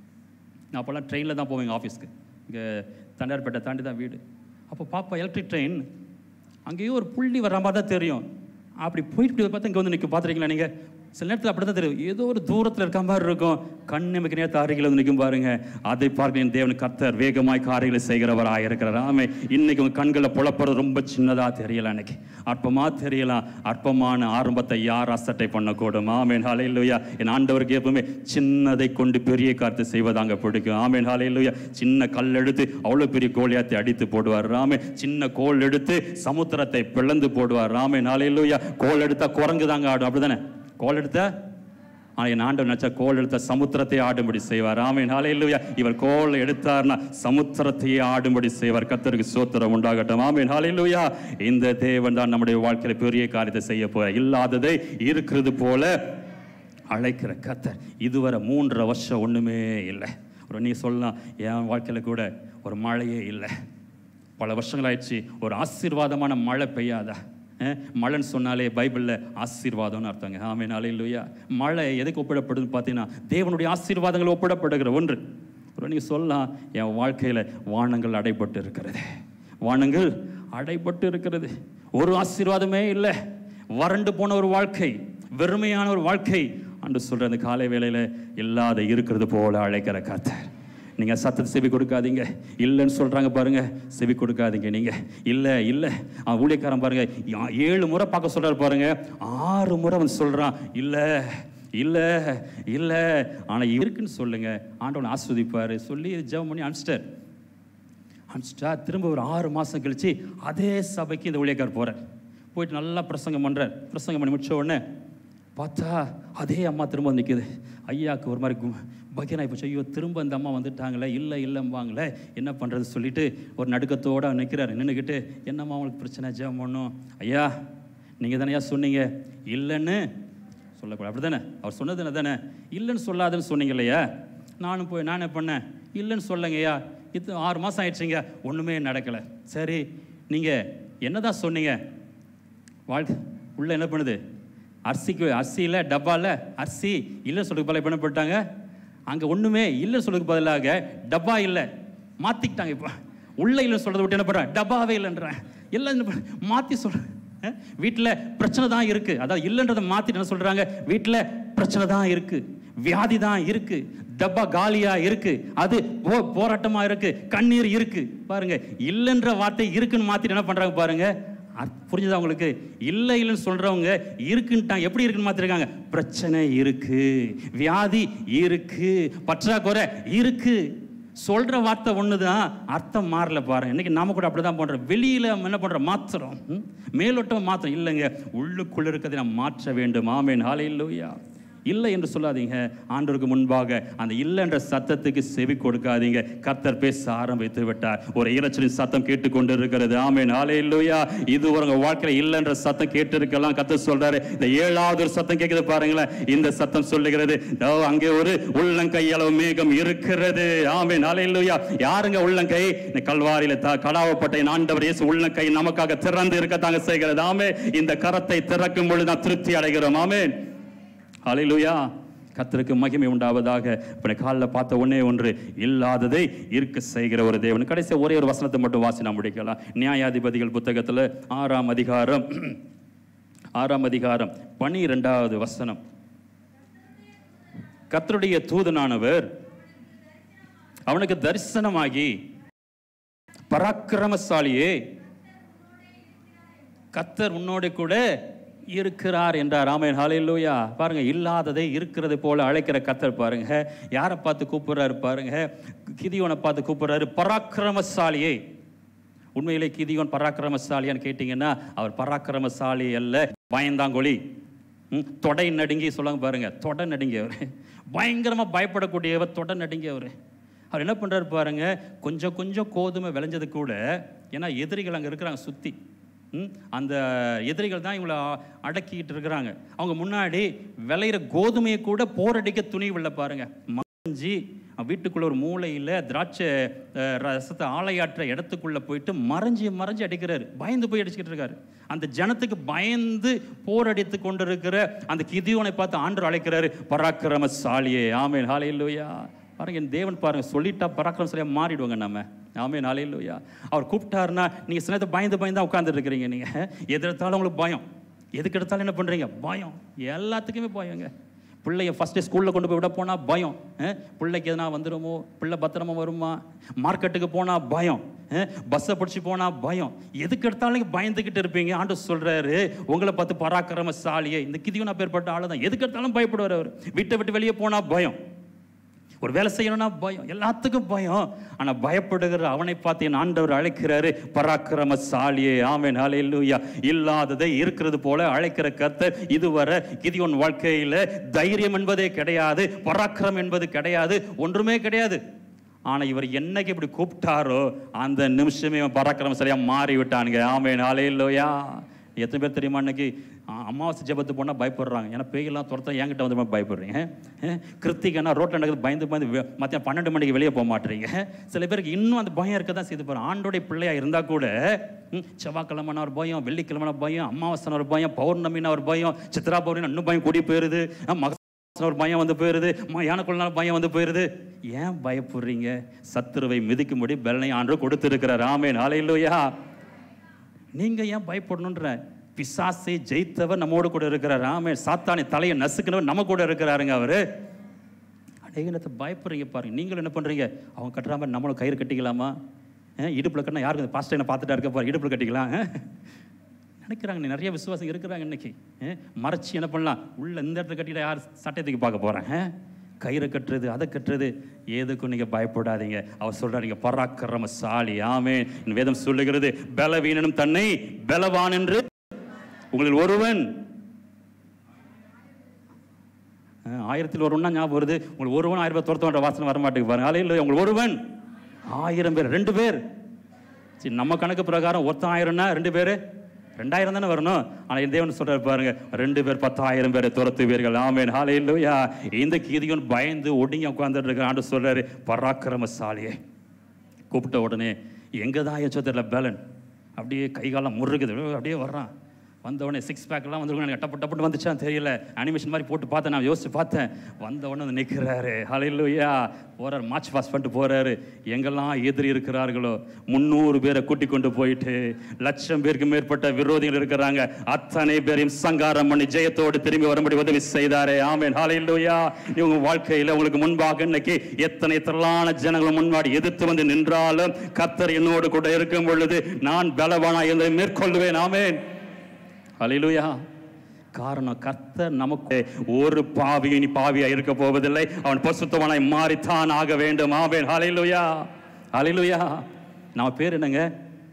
நான் அப்போல்லாம் ட்ரெயினில் தான் போவேங்க ஆஃபீஸ்க்கு. இங்கே தண்டார்பேட்டை தாண்டி தான் வீடு. அப்போ பாப்பா எலக்ட்ரிக் ட்ரெயின் அங்கேயும் ஒரு புள்ளி வர மாதிரி தான் தெரியும். அப்படி போயிட்டு பார்த்தா இங்கே வந்து நிற்கும். பார்த்துருக்கீங்களா நீங்கள்? சில நேரத்தில் அப்படி தான் தெரியும், ஏதோ ஒரு தூரத்தில் இருக்க மாதிரி இருக்கும். கண்ணுமைக்கு நேரத்து அருகில் வந்து நிற்கும் பாருங்க. அதை பார்க்க என் தேவன் கர்த்தர் வேகமாய் காரியங்களை செய்கிறவராக இருக்கிறார். ஆமே, இன்னைக்கு உங்கள் கண்களில் புலப்படுறது ரொம்ப சின்னதாக தெரியலாம், இன்னைக்கு அற்பமாக தெரியலாம். அற்பமான ஆரம்பத்தை யார் அசட்டை பண்ணக்கூடும்? ஆமேன், ஹல்லேலூயா. என் ஆண்டவருக்கு எப்பவுமே சின்னதை கொண்டு பெரிய காரியத்தை செய்வதாங்க பிடிக்கும். ஆமேன், ஹல்லேலூயா. சின்ன கல் எடுத்து அவ்வளோ பெரிய கோலியாத்தை அடித்து போடுவார். ராமே, சின்ன கோல் எடுத்து சமுத்திரத்தை பிளந்து போடுவார். ராமேன், ஹல்லேலூயா. கோல் எடுத்தா குரங்கு தாங்க ஆடும், அப்படிதானே? கோல் எடுத்த ஆனால் என் ஆண்டவர் நினைச்சா கோல் எடுத்த சமுத்திரத்தை ஆடும்படி செய்வார். ஆமென், ஹல்லேலூயா. இவர் கோல் எடுத்தார்னா சமுத்திரத்தையே ஆடும்படி செய்வார். கர்த்தருக்கு ஸ்தோத்திரம் உண்டாகட்டும். ஆமென், ஹல்லேலூயா. இந்த தேவன் தான் நம்முடைய வாழ்க்கையில பெரிய காரியத்தை செய்ய போறார். இல்லாததை இருக்கிறது போல அழைக்கிற கர்த்தர். இதுவரை மூன்றரை வருஷம் ஒண்ணுமே இல்லை. ஒரு நீ சொல்லலாம், என் வாழ்க்கையில கூட ஒரு மழையே இல்லை. பல வருஷங்கள் ஆயிடுச்சு, ஒரு ஆசீர்வாதமான மழை பெய்யாதா? மழைன்னு சொன்னாலே பைபிளில் ஆசீர்வாதம்னு அர்த்தங்க. ஆமென், ஹல்லேலூயா. மழை எதுக்கு ஒப்பிடப்படுதுன்னு பார்த்தீங்கன்னா தேவனுடைய ஆசீர்வாதங்கள் ஒப்பிடப்படுகிற ஒன்று. ஒரு நீங்கள் சொல்லலாம், என் வாழ்க்கையில் வானங்கள் அடைபட்டு இருக்கிறது, வானங்கள் அடைபட்டு இருக்கிறது, ஒரு ஆசீர்வாதமே இல்லை, வறண்டு போன ஒரு வாழ்க்கை, வெறுமையான ஒரு வாழ்க்கை அன்று சொல்கிற அந்த காலை வேளையில் இல்லாத இருக்கிறது போல அழைக்கிற கர்த்தர். நீங்கள் சத்தத்தை செவி கொடுக்காதீங்க. இல்லைன்னு சொல்கிறாங்க பாருங்க, செவி கொடுக்காதீங்க. நீங்கள் இல்லை இல்லை அவன் ஊழியக்காரன் பாருங்க, ஏழு முறை பார்க்க சொல்கிறார் பாருங்க, ஆறு முறை வந்து சொல்கிறான் இல்லை இல்லை இல்லை. ஆனால் இருக்குன்னு சொல்லுங்க, ஆண்டவனை ஆஸ்வதிப்பார். சொல்லி ஜெபம் பண்ணி அனுப்பிச்சிட்டார். அனுப்பிச்சிட்டா திரும்ப ஒரு ஆறு மாதம் கழிச்சு அதே சபைக்கு இந்த ஊழியக்காரர் போகிறார். போயிட்டு நல்லா பிரசங்கம் பண்ணுறார். பிரசங்கம் பண்ணி முடிச்ச உடனே பார்த்தா அதே அம்மா திரும்ப நிற்குது. ஐயாவுக்கு ஒரு மாதிரி பகிராகி போச்சு. ஐயோ, திரும்ப அந்த அம்மா வந்துட்டாங்களே, இல்லை இல்லைம்பாங்களே, என்ன பண்ணுறது சொல்லிட்டு ஒரு நடுக்கத்தோடு நிற்கிறார். நின்றுக்கிட்டு, என்னம்மா அவங்களுக்கு பிரச்சனை, ஜெபம் பண்ணும். ஐயா, நீங்கள் தானே ஐயா சொன்னீங்க இல்லைன்னு சொல்லக்கூடாது, அப்படி தானே? அவர் சொன்னது என்ன தானே, இல்லைன்னு சொல்லாதுன்னு சொன்னீங்க இல்லையா? நானும் போய் நான் என்ன பண்ணேன், இல்லைன்னு சொல்லுங்கய்யா. இது ஆறு மாதம் ஆயிடுச்சுங்க, ஒன்றுமே நடக்கலை. சரி, நீங்கள் என்ன தான் சொன்னீங்க? வாழ்க்கை உள்ளே என்ன பண்ணுது? அரிசிக்கு அரிசியில் டப்பாவில் அரிசி இல்லை சொல்லுக்கு பதிலாக என்ன பண்ணிட்டாங்க? அங்கே ஒன்றுமே இல்லை சொல்லுக்கு பதிலாக டப்பா இல்லை மாற்றிக்கிட்டாங்க. இப்போ உள்ளே இல்லை சொல்கிறத விட்டு என்ன பண்ணுறேன்? டப்பாவே இல்லைன்றேன். எல்லாம் மாற்றி சொல்கிறேன். வீட்டில் பிரச்சனை தான் இருக்குது, அதாவது இல்லைன்றதை மாற்றிட்டு என்ன சொல்கிறாங்க? வீட்டில் பிரச்சனை தான் இருக்குது, வியாதி தான் இருக்குது, டப்பா காலியாக இருக்குது, அது போ போராட்டமாக இருக்குது, கண்ணீர் இருக்குது. பாருங்கள், இல்லைன்ற வார்த்தை இருக்குன்னு மாற்றிட்டு என்ன பண்ணுறாங்க பாருங்க. புரிஞ்சுதா உங்களுக்கு? இல்லை இல்லைன்னு சொல்றவங்க இருக்குன்ட்டாங்க. எப்படி இருக்குன்னு மாத்திருக்காங்க? பிரச்சனை இருக்கு, வியாதி இருக்கு, பற்றாக்குறை இருக்கு. சொல்ற வார்த்தை ஒண்ணுதான், அர்த்தம் மாறல. பாருங்க, இன்னைக்கு நாம கூட அப்படிதான் பண்றோம். வெளியில என்ன பண்றோம்? மாத்திரம், மேலோட்டம் மாத்திரம் இல்லைங்க, உள்ளுக்குள்ள இருக்கிறதை நாம் மாற்ற வேண்டும். ஆமென், ஹல்லேலூயா. இல்லை என்று சொல்லாதீங்க. ஆண்டவருக்கு முன்பாக அந்த இல்லை என்ற சத்தத்துக்கு செவி கொடுக்காதீங்க. கர்த்தர் பேச ஆரம்பித்து விட்டார். ஒரு இரைச்சலின் சத்தம் கேட்டுக்கொண்டு இருக்கிறது. ஆமென், ஹல்லேலூயா. இது உங்க வாழ்க்கையில இல்லை என்ற சத்தம் கேட்டு இருக்கலாம். கர்த்தர் சொல்றாரு, இந்த ஏழாவது ஒரு சத்தம் கேட்குது பாருங்களேன். இந்த சத்தம் சொல்லுகிறது, அங்கே ஒரு உள்ளங்கை அளவு மேகம் இருக்கிறது. ஆமென், ஹல்லேலூயா. யாருங்க உள்ளங்கை? இந்த கல்வாரியில கடாவப்பட்ட ஆண்டவர் இயேசு உள்ளங்கை நமக்காக திறந்து இருக்கத்தாங்க செய்கிறது. ஆமென். இந்த கரத்தை திறக்கும் பொழுது நான் திருப்தி அடைகிறோம். ஆமென், ஹல்லேலூயா. கர்த்தருக்கு மகிமை உண்டாவதாக. இப்போ காலில் பார்த்த ஒன்னே ஒன்று, இல்லாததை இருக்க செய்கிற ஒரு தேவன். கடைசி ஒரே ஒரு வசனத்தை மட்டும் வாசி நாம் முடிக்கலாம். நியாயாதிபதிகள் புத்தகத்தில் ஆறாம் அதிகாரம் ஆறாம் அதிகாரம் பனிரெண்டாவது வசனம். கர்த்தருடைய தூதனானவர் அவனுக்கு தரிசனமாகி, பராக்கிரமசாலியே, கர்த்தர் உன்னோடு கூட இருக்கிறார் என்றார். ஆமென், ஹல்லேலூயா. பாருங்க, இல்லாததை இருக்கிறது போல அழைக்கிற கர்த்தர் பாருங்க. யாரை பார்த்து கூப்பிடுறாரு பாருங்க? கிதியோனை பார்த்து கூப்பிடுறாரு, பராக்கிரமசாலியே. உண்மையிலே கிதியோன் பராக்கிரமசாலியான்னு கேட்டீங்கன்னா அவர் பராக்கிரமசாலி அல்ல, பயந்தாங்கொலி. தொடை நடுங்கி சொல்லுவாங்க பாருங்க, தொடை நடுங்கியவர், பயங்கரமாக பயப்படக்கூடியவர், தொடை நடுங்கியவர். அவர் என்ன பண்ணுறாரு பாருங்க, கொஞ்சம் கொஞ்சம் கோதுமை விளைஞ்சது கூட, ஏன்னா எதிரிகள் அங்கே இருக்கிறாங்க சுற்றி, அந்த எதிரிகள் தான் இவங்களை அடக்கிட்டு இருக்கிறாங்க. அவங்க முன்னாடி விளையிற கோதுமையை கூட போரடிக்க துணிவில்லை பாருங்க. மறைஞ்சி வீட்டுக்குள்ள ஒரு மூளையில் திராட்சை ரசத்தை ஆலையாற்ற இடத்துக்குள்ள போயிட்டு மறைஞ்சி மறைஞ்சி அடிக்கிறாரு. பயந்து போய் அடிச்சுக்கிட்டு இருக்காரு. அந்த ஜனத்துக்கு பயந்து போரடித்து கொண்டிருக்கிற அந்த கிதியோனை பார்த்து ஆண்டவர் அழைக்கிறாரு, பராக்கிரமசாலியே. ஆமென், ஹல்லேலூயா. பாருங்க, என் தேவன் பாருங்க, சொல்லிட்டா பராக்கிரமசாலியாக மாறிடுவாங்க நம்ம. ஆமென், ஹல்லேலூயா. அவர் கூப்பிட்டாருன்னா நீங்கள் சில நேரத்தை பயந்து பயந்து தான் உட்காந்துட்டு இருக்கிறீங்க. நீங்கள் எது எடுத்தாலும் உங்களுக்கு பயம், எதுக்கு எடுத்தாலும் என்ன பண்ணுறீங்க, பயம். எல்லாத்துக்குமே பயங்க. பிள்ளைய ஃபஸ்ட்டு ஸ்கூலில் கொண்டு போய் விட போனால் பயம், பிள்ளைக்கு எதனா வந்துடுமோ, பிள்ளை பத்திரமா வருமா, மார்க்கெட்டுக்கு போனால் பயம், பஸ்ஸை பிடிச்சி போனால் பயம், எதுக்கு எடுத்தாலும் பயந்துக்கிட்டு இருப்பீங்க. ஆண்டவர் சொல்கிறாரு, உங்களை பார்த்து பராக்கிரமசாலியே. இந்த கிதியோன் அப்பேற்பட்ட ஆளு தான், எதுக்கு எடுத்தாலும் பயப்படுவார் அவர். வீட்டை விட்டு வெளியே போனால் பயம், ஒரு வேலை செய்யணும்னா பயம், எல்லாத்துக்கும் பயம். ஆனால் பயப்படுகிற அவனை பார்த்து என் ஆண்டவர் அழைக்கிறாரு, பராக்கிரமசாலியே. ஆமென், ஹல்லேலூயா. இல்லாததை இருக்கிறது போல அழைக்கிற கர்த்தர். இதுவரை கிதியோன் வாழ்க்கையில் தைரியம் என்பதே கிடையாது, பராக்கிரம் என்பது கிடையாது, ஒன்றுமே கிடையாது. ஆனால் இவர் என்னைக்கு இப்படி கூப்பிட்டாரோ அந்த நிமிஷமே பராக்கிரமசாலியாக மாறி விட்டானுங்க. ஆமென், ஹல்லேலூயா. எத்தனை பேர் தெரியுமா, இன்னைக்கு அமாவாசை ஜெபத்து போனால் பயப்படுறாங்க. ஏன்னா பேயெல்லாம் துரத்த என்கிட்ட வந்து பயப்படுறீங்க. கிருத்திகன்னா ரோட்டில் நடக்குது பயந்து பயந்து மத்தியம் பன்னெண்டு மணிக்கு வெளியே போக மாட்டேறீங்க. சில பேருக்கு இன்னும் அந்த பயம் இருக்க தான் செய்து போகிறோம். ஆண்டோடைய பிள்ளையாக இருந்தால் கூட செவ்வாய்க்கிழமைனா ஒரு பயம், வெள்ளிக்கிழமைனா பயம், அமாவாசை ஒரு பயம், பௌர்ணமினா ஒரு பயம், சித்ரா பௌர்ணமி இன்னும் பயம் கூடி போயிடுது, மக ஒரு பயம் வந்து போயிடுது, யானைக்குள்ளனால பயம் வந்து போயிடுது. ஏன் பயப்படுறீங்க? சத்துருவை மிதிக்கும்படி பெலனை ஆண்டவர் கொடுத்துருக்கிறார். ஆமென், ஹல்லேலூயா. நீங்க ஏன் பயப்படணுன்ற? பிசாசை ஜெயித்தவர் நம்மோடு கூட இருக்கிறார். ஆமென். சாத்தானை தலையை நசுக்கினவர் நம்ம கூட இருக்கிறாருங்க. அவரு அநேகத்தை பயப்படுறீங்க பாருங்க. நீங்களும் என்ன பண்றீங்க? அவங்க கட்டுற மாதிரி நம்மளும் கயிறு கட்டிக்கலாமா? இடுப்புல கட்டினா யாருக்கு பாஸ்டர் என்ன பார்த்துட்டா இருக்க பாரு, இடுப்புல கட்டிக்கலாம் நினைக்கிறாங்க. நிறைய விசுவாசம் இருக்கிறாங்க இன்னைக்கு. மறைச்சி என்ன பண்ணலாம், உள்ள இந்த இடத்துல கட்டிட்டு யார் சட்டத்துக்கு பார்க்க போறேன், கயிறு கட்டுறது, அதை கட்டுறது, எதுக்கும் நீங்க பயப்படாதீங்க. அவர் சொல்றாரு, நீங்க பராக்கிரமசாலி. ஆமென். வேதம் சொல்லுகிறது, பலவீனனும் தன்னை பலவான் என்று உங்களில் ஒருவன், ஆயிரத்தில் ஒருவன் ஞாபகம் வருது. உங்களுக்கு ஒருவன் ஆயிரம் பேர் துரத்த வாசனை வரமாட்டேங்க பாருங்க. ஹல்லேலூயா. உங்களுக்கு ஒருவன் ஆயிரம் பேர், ரெண்டு பேர். சரி, நம்ம கணக்கு பிரகாரம் ஒருத்தன் ஆயிரம்னா ரெண்டு பேர் ரெண்டாயிரம் தானே வரணும். ஆனால் இந்த தேவன் சொல்றாரு பாருங்க, ரெண்டு பேர் பத்தாயிரம் பேரை துரத்துவீர்கள். ஆமென், ஹல்லேலூயா. இந்த கிதியோன் பயந்து ஒடுங்கி உட்கார்ந்துட்டு இருக்க ஆண்டவர் சொல்றாரு, பராக்கிரமசாலியே. கூப்பிட்ட உடனே எங்கே தான் ஏச்சோ தெரியல, பேலன் அப்படியே கைகாலம் முறுக்குது, அப்படியே வர்றான். வந்தவுடனே சிக்ஸ் பேக்கெல்லாம் வந்து எனக்கு டப்பு டப்புட்டு வந்துச்சான்னு தெரியல, அனிமேஷன் மாதிரி போட்டு பார்த்தேன், நான் யோசிச்சு பார்த்தேன். வந்தவுடனே வந்து நிற்கிறாரு. ஹல்லேலூயா. போறாரு, மார்ச் பாஸ் பண்ணிட்டு போறாரு. எங்கெல்லாம் எதிரி இருக்கிறார்களோ முந்நூறு பேரை கூட்டி கொண்டு போயிட்டு லட்சம் பேருக்கு மேற்பட்ட விரோதிகள் இருக்கிறாங்க, அத்தனை பேரையும் சங்காரம் பண்ணி ஜெயத்தோடு திரும்பி வரும்படி உதவி செய்தாரே. ஆமென், ஹல்லேலூயா. உங்க வாழ்க்கையில் உங்களுக்கு முன்பாக இன்னைக்கு எத்தனை திரளான ஜனங்கள் முன்பாடி எதிர்த்து வந்து நின்றாலும் கர்த்தர் என்னோடு கூட இருக்கும் பொழுது நான் பலவானா என்பதை மேற்கொள்வேன். ஆமென், ஹல்லேலூயா. காரணம், கர்த்தர் நமக்கு ஒரு பாவி இனி பாவியா இருக்க போவதில்லை, அவன் பரிசுத்தவானாய் மாறித்தான் ஆக வேண்டும். ஆமென், ஹல்லேலூயா. ஹல்லேலூயா. நம்ம பேர் என்னங்க?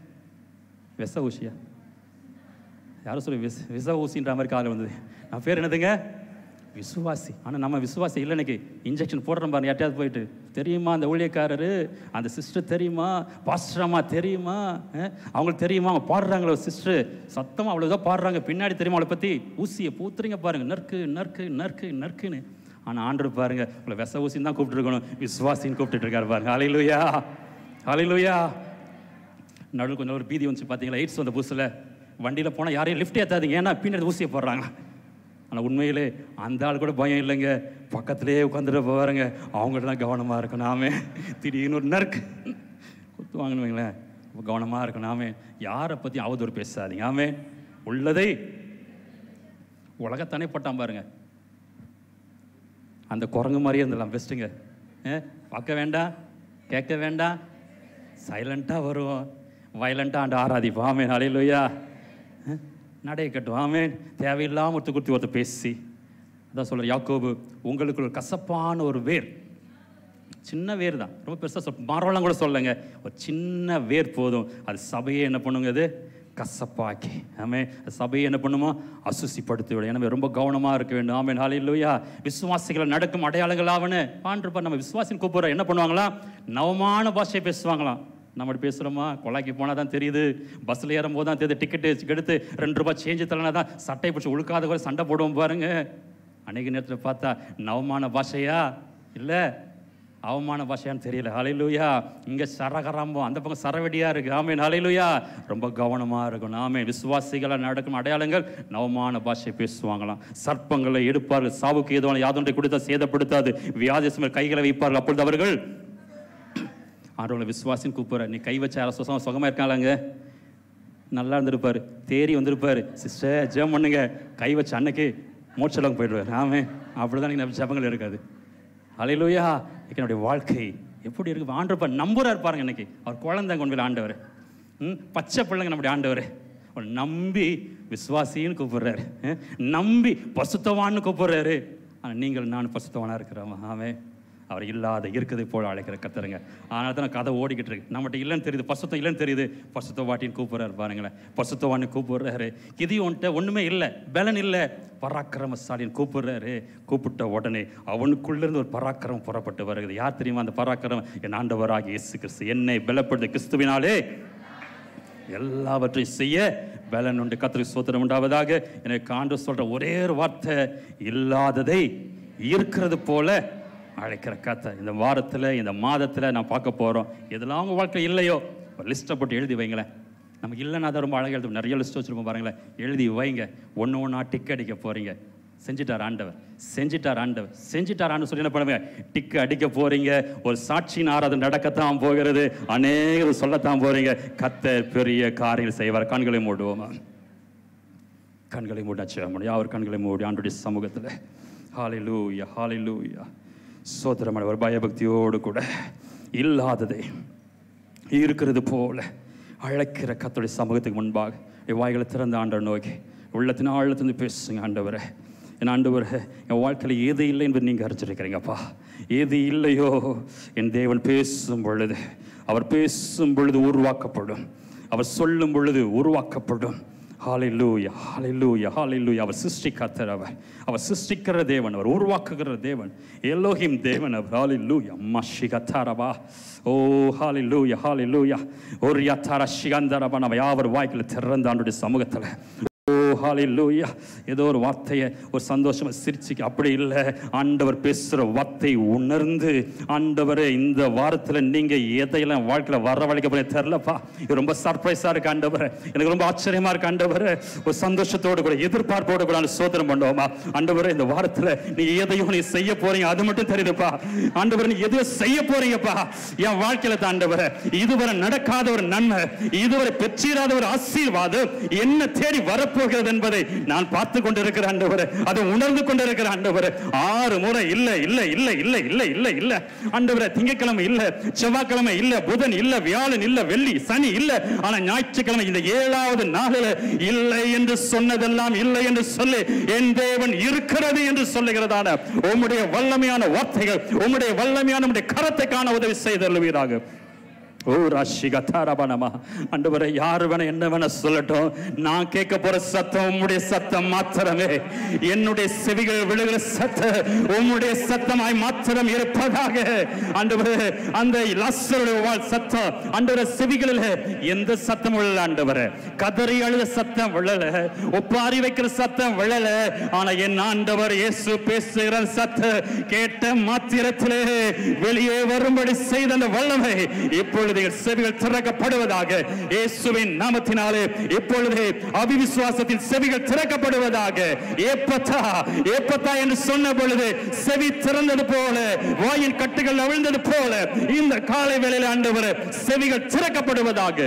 விச ஊசியா? யாரும் சொல்லி விச விச ஊசின்ற மாதிரி காலம் வந்தது. நம்ம பேர் என்னதுங்க? விசுவாசி. ஆனால் நம்ம விசுவாசி இல்லை. இன்னைக்கு இன்ஜெக்ஷன் போடுறோம் பாருங்க, யார்ட்டையாவது போயிட்டு, தெரியுமா அந்த ஊழியக்காரரு, அந்த சிஸ்டர் தெரியுமா, பாஸ்டரம்மா தெரியுமா, அவங்களுக்கு தெரியுமா, அவங்க பாடுறாங்களோ சிஸ்டர் சத்தமாக அவ்வளோதான் பாடுறாங்க, பின்னாடி தெரியுமா அவளை பற்றி, ஊசியை பூத்துறீங்க பாருங்க, நற்கு நற்கு நற்கு நற்குன்னு. ஆனால் ஆண்டவர் பாருங்க, உங்களை விச ஊசின்னு தான் கூப்பிட்டுருக்கணும், விசுவாசின்னு கூப்பிட்டு இருக்காரு பாருங்க. ஹல்லேலூயா, ஹல்லேலூயா. நடுவில் கொஞ்சம் ஒரு பீதி வந்துச்சு பார்த்தீங்களா, எய்ட்ஸ் வந்த புதுசில் வண்டியில் போனால் யாரையும் லிஃப்ட் ஏற்றாதீங்க, ஏன்னா பின்னாடி ஊசியை போடுறாங்க. ஆனால் உண்மையிலே அந்த ஆள் கூட பயம் இல்லைங்க, பக்கத்துலேயே உட்காந்துட்டு போவாருங்க, அவங்கள்ட்ட தான் கவனமாக இருக்கணும். நாமே திடீர்னு ஒரு நறுக்கு குத்து வாங்கணும் வைங்களேன், கவனமாக இருக்கணும். நாமே யாரை பற்றி அவதூறு பேசாதீங்க. ஆமே உள்ளதை உலகத்தானே போட்டான் பாருங்க, அந்த குரங்கு மாதிரியே இருந்தலாம் பெஸ்ட்டுங்க. பார்க்க வேண்டாம், கேட்க வேண்டாம், சைலண்ட்டாக வருவோம், வயலண்ட்டாக ஆண்டு ஆராதிப்போம். ஆமென், ஹல்லேலூயா. நடைய கட்டும். ஆமென். தேவையில்லாமல் ஒருத்தர் குறித்து ஒருத்தர் பேசி, அதான் சொல்கிற யாக்கோபு, உங்களுக்கு ஒரு கசப்பான ஒரு வேர், சின்ன வேர் தான், ரொம்ப பெருசாக சொல் மரம்லாம் கூட சொல்லுங்க, ஒரு சின்ன வேர் போதும், அது சபையே என்ன பண்ணுங்க, அது கசப்பாக்கி ஆமே சபையை என்ன பண்ணுமோ அசுசிப்படுத்தி விடும். எனவே ரொம்ப கவனமாக இருக்க வேண்டும். ஆமென் ஹல்லேலூயா. விசுவாசிகளை நடக்கும் அடையாளங்களாவன்னு ஆண்டவர் நம்ம விசுவாசின்னு கூப்பிடுற என்ன பண்ணுவாங்களாம்? நவமான பாஷையை பேசுவாங்களாம். நம்ம பேசுகிறோமா? கொலாக்கி போனால் தான் தெரியுது, பஸ்ஸில் ஏறும் போது தான் தெரியுது, டிக்கெட்டு எடுத்து ரெண்டு ரூபாய் சேஞ்சு தரனா தான் சட்டை பிடிச்சி உழுக்காத கூட சண்டை போடுவோம் பாருங்க. அநேக நேரத்தில் பார்த்தா நவமான பாஷையா இல்லை அவமான பாஷையான்னு தெரியல. ஹல்லேலூயா. இங்கே சரகராம்பம், அந்த பக்கம் சரவெடியாக இருக்குது. ஆமென் ஹல்லேலூயா. ரொம்ப கவனமாக இருக்கணும். ஆமென். விசுவாசிகளை நடக்கும் அடையாளங்கள் நவமான பாஷை பேசுவாங்களாம். சர்ப்பங்களை எடுப்பார்கள், சாவுக்கு ஏதுவான யாதொன்றை கொடுத்தா சேதப்படுத்தாது, வியாதி சுமர் கைகளை வைப்பார்கள், அப்பொழுது அவர்கள் ஆண்டவரை விசுவாசின்னு கூப்பிட்ற. நீ கை வச்ச யாரும் சுகம் சுகமாக இருக்காங்களாங்க, நல்லா இருந்திருப்பார், தேறி வந்திருப்பார், சிஸ்டர் ஜெபம் பண்ணுங்க, கை வச்ச அன்னைக்கு மோட்சலாம் போயிடுவார். ஆமே அப்படிதான் நீங்கள் ஜபங்கள் இருக்காது. ஹல்லேலூயா. என்னுடைய வாழ்க்கை எப்படி இருக்கு? ஆண்டவர் நம்புறாரு பாருங்க. இன்னைக்கு அவர் குழந்தைங்க கொண்டு போய் ஆண்டவர், ம் பச்சை பிள்ளைங்க நம்முடைய ஆண்டவர் நம்பி விசுவாசின்னு கூப்பிடுறாரு, நம்பி பசுத்தவான்னு கூப்பிடுறாரு. ஆனால் நீங்கள் நான் பசுத்தவானா இருக்கிறோம். ஆமே அவர் இல்லாத இருக்கிறது போல அழைக்கிற கத்துறங்க. அதனால தான் கதை ஓடிக்கிட்டு இருக்கு. நம்மகிட்ட இல்லைன்னு தெரியுது, பசுத்தம் இல்லைன்னு தெரியுது, பசுத்த வாட்டின்னு கூப்பிடுறாரு பாருங்களேன். பசுத்தவான்னு கூப்பிடுறாரு. கிதியோன்ட்ட ஒன்றுமே இல்லை, பலன் இல்லை, பராக்கிரமசாலின்னு கூப்பிடுறாரு. கூப்பிட்ட உடனே அவனுக்குள்ளேருந்து ஒரு பராக்கிரமம் புறப்பட்டு வருகிறது. யார் தெரியுமா அந்த பராக்கிரமம்? என் ஆண்டவராகிய இயேசு கிறிஸ்து என்னை பலப்படுத்த கிறிஸ்துவினாலே எல்லாவற்றையும் செய்ய பலன் உண்டு. கர்த்தருக்கு ஸ்தோத்திரம் உண்டாவதாக. எனக்கு ஆண்டவர் சொல்ற ஒரே ஒரு வார்த்தை, இல்லாததை இருக்கிறது போல அழைக்கிற கத்தை. இந்த வாரத்தில் இந்த மாதத்தில் நான் பார்க்க போகிறோம். எதெல்லாம் உங்கள் வாழ்க்கை இல்லையோ ஒரு லிஸ்ட்டை போட்டு எழுதி வைங்களேன். நமக்கு இல்லைன்னா அதை ரொம்ப அழகாக எழுதி நிறைய லிஸ்ட் வச்சுருப்போம் பாருங்களேன். எழுதி வைங்க. ஒன்று ஒன்றா டிக் அடிக்க போகிறீங்க. செஞ்சிட்டார் ஆண்டவர், செஞ்சிட்டார் ஆண்டவர், செஞ்சிட்டார் ஆண்டு சொல்லி என்ன பண்ணுவேன்? டிக்கு அடிக்க போகிறீங்க. ஒரு சாட்சியின் ஆராதனை நடக்கத்தான் போகிறது. அநேகர் சொல்லத்தான் போகிறீங்க. கர்த்தர் பெரிய காரியங்கள் செய்வார். கண்களை மூடுவோமா? கண்களை மூடாச்சு முடியும். அவர் கண்களை மூடி ஆண்டுடைய சமூகத்தில் ஹல்லேலூயா ஹல்லேலூயா சோதரமான ஒரு பயபக்தியோடு கூட இல்லாததை இருக்கிறது போல அழைக்கிற கர்த்தருடைய சமூகத்துக்கு முன்பாக வாய்களை திறந்த ஆண்டவர் நோக்கி உள்ளத்தின் ஆழத்திலிருந்து பேசுங்க. ஆண்டவரே, என் ஆண்டவரே, என் வாழ்க்கையில் ஏது இல்லை என்பது நீங்கள் அறிஞ்சிருக்கிறீங்கப்பா. ஏது இல்லையோ என் தேவன் பேசும் பொழுது, அவர் பேசும் பொழுது உருவாக்கப்படும், அவர் சொல்லும் பொழுது உருவாக்கப்படும். ஹல்லேலூயா ஹல்லேலூயா ஹல்லேலூயா. அவர் சிருஷ்டிக்காத்தர், அவர் அவர் சிருஷ்டிக்கிற தேவன், அவர் உருவாக்குகிற தேவன், எலோஹிம் தேவன் அவர். ஹல்லேலூயா மஷிகத்தாரபா. ஓ ஹல்லேலூயா ஹல்லேலூயா. ஒரு யத்தார ஷிகந்தரபா. நம்ம யாவர் வாய்க்கில் திறந்த ஆண்டுடைய சமூகத்தில் ஓ ஹல்லேலூயா. ஏதோ ஒரு வார்த்தையை ஒரு சந்தோஷமா சிரிச்சுக்க அப்படி இல்லை. ஆண்டவர் பேசுகிற வார்த்தை உணர்ந்து, ஆண்டவரே இந்த வாரத்தில் நீங்கள் எதையெல்லாம் வாழ்க்கையில் வரவழைக்க போய் தெரிலப்பா, இது ரொம்ப சர்ப்ரைஸாக இருக்கு ஆண்டவரே, எனக்கு ரொம்ப ஆச்சரியமாக இருக்கு ஆண்டவரே. ஒரு சந்தோஷத்தோடு கூட எதிர்பார்ப்போடு கூட சோதனம் பண்ணுவோமா? ஆண்டவரே இந்த வாரத்தில் நீ எதையும் நீ செய்ய போறீங்க, அது மட்டும் தெரியுதுப்பா ஆண்டவரே. நீ எதையோ செய்ய போறீங்கப்பா என் வாழ்க்கையில் தான் ஆண்டவரே. இதுவரை நடக்காத ஒரு நன்மை, இதுவரை பெற்றிராத ஒரு ஆசீர்வாதம் என்ன தேடி வரப்போ போகிறது என்பதை நான் பார்த்து கொண்டிருக்கிற ஆண்டவரே, அதை உணர்ந்து கொண்டிருக்கிற ஆண்டவரே. ஆறு முறை இல்ல இல்ல இல்ல இல்ல இல்ல இல்ல இல்ல ஆண்டவரே. திங்கட்கிழமை இல்ல, செவ்வாய்க்கிழமை இல்ல, புதன் இல்ல, வியாழன் இல்ல, வெள்ளி சனி இல்ல, ஆனா ஞாயிற்றுக்கிழமை இந்த ஏழாவது நாளில் இல்லை என்று சொன்னதெல்லாம் இல்லை என்று சொல்லி என் தேவன் இருக்கிறது என்று சொல்லுகிறதான உம்முடைய வல்லமையான வார்த்தைகள், உம்முடைய வல்லமையான உம்முடைய கரத்தை காண உதவி செய்தருள்வீராக. ஓ ராஷிகத்தாரபனமா. ஆண்டவரே, யாரு வேணா என்ன வேணா சொல்லட்டும், நான் கேட்க போற சத்தம் உம்முடைய சத்தம் மாத்திரமே. என்னுடைய செவிகள் விழுகிற சத்தம் உம்முடைய சத்தமாய் மாத்திரம் இருப்பதாக. ஆண்டவரே, அந்த லாசருடைய வாழ் சத்தம் ஆண்டவரே செவிகளில் எந்த சத்தம் விழல ஆண்டவரே. கதறி அழுத சத்தம் விழல, ஒப்பாரி வைக்கிற சத்தம் விழல. ஆனா என் ஆண்டவர் இயேசு பேசுகிற சத்தம் கேட்ட மாத்திரத்திலே வெளியே வரும்படி செய்த அந்த வல்லமை இப்பொழுது செவிகள் திறக்கப்படுவதாக. இயேசுவின் நாமத்தினாலே இப்பொழுது அவிசுவாசத்தின் செவிகள் திறக்கப்படுவதாக. ஏப்பத்தா ஏப்பத்தா என்று சொன்ன பொழுது செவி திறந்தது போல, வாயின் கட்டுகள் அவிழ்ந்தது போல இந்த காலை வேளையில் ஆண்டவரே செவிகள் திறக்கப்படுவதாக.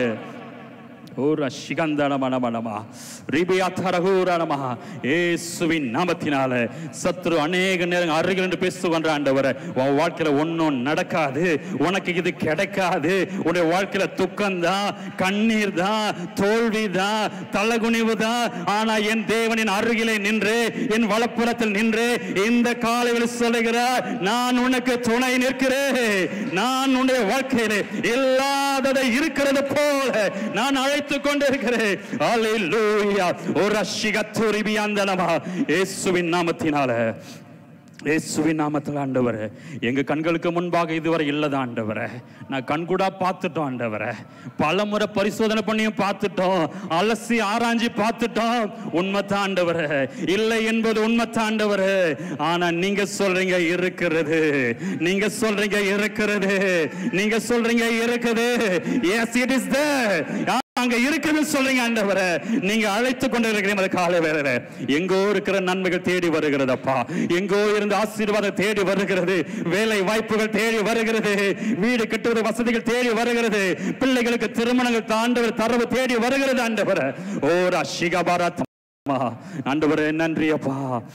இயேசுவின் நாமத்தினால சத்ரு அநேக நேரம் அருகில் என்று பேசுகின்ற ஆண்டவரே, உன் வாழ்க்கையில ஒன்னும் நடக்காது, உனக்கு இது கிடைக்காது, உன்னுடைய வாழ்க்கையில துக்கம் தான், கண்ணீர் தான், தோல்வி தான், தலகுனிவு தான். ஆனா என் தேவனின் அருகிலே நின்று, என் வலப்புறத்தில் நின்று இந்த காலையில் சொல்லுகிறார், நான் உனக்கு துணை நிற்கிறேன். நான் உன்னுடைய வாழ்க்கையிலே இல்லாததை இருக்கிறது போல நான் அழை அழைத்துக் கொண்டிருக்கிறேன். அல்லேலூயா. ஒரு சிகத்துரிபி அந்தனமா இயேசுவின் நாமத்தினால, இயேசுவின் நாமத்தில் ஆண்டவரே, எங்க கண்களுக்கு முன்பாக இதுவரை இல்லதா ஆண்டவரே, நான் கண்கூடா பார்த்துட்டோம் ஆண்டவரே, பல முறை பரிசோதனை பண்ணியும் பார்த்துட்டோம், அலசி ஆராய்ச்சி பார்த்துட்டோம். உண்மைத்தான் ஆண்டவரே, இல்லை என்பது உண்மைத்தான் ஆண்டவரே. ஆனா நீங்க சொல்றீங்க இருக்கிறது, நீங்க சொல்றீங்க இருக்கிறது, நீங்க சொல்றீங்க இருக்குது. Yes, it is there. அங்க இருக்குன்னு சொல்றீங்க ஆண்டவரே. நீங்க அழைத்துக் கொண்டு இருக்கிறீங்க. காலை வேளையில எங்கோ இருக்கிற நன்மைகள் தேடி வருகிறதப்பா, எங்கோ இருந்து ஆசீர்வாதம் தேடி வருகிறது, வேலை வாய்ப்புகள் தேடி வருகிறது, வீடு கட்டுவது வசதிகள் தேடி வருகிறது, பிள்ளைகளுக்கு திருமணங்கள் ஆண்டவர் தரவு தேடி வருகிறது ஆண்டவரே. ஓ ரஷிகபாரத் ஆண்டவரே, நன்றி அப்பா,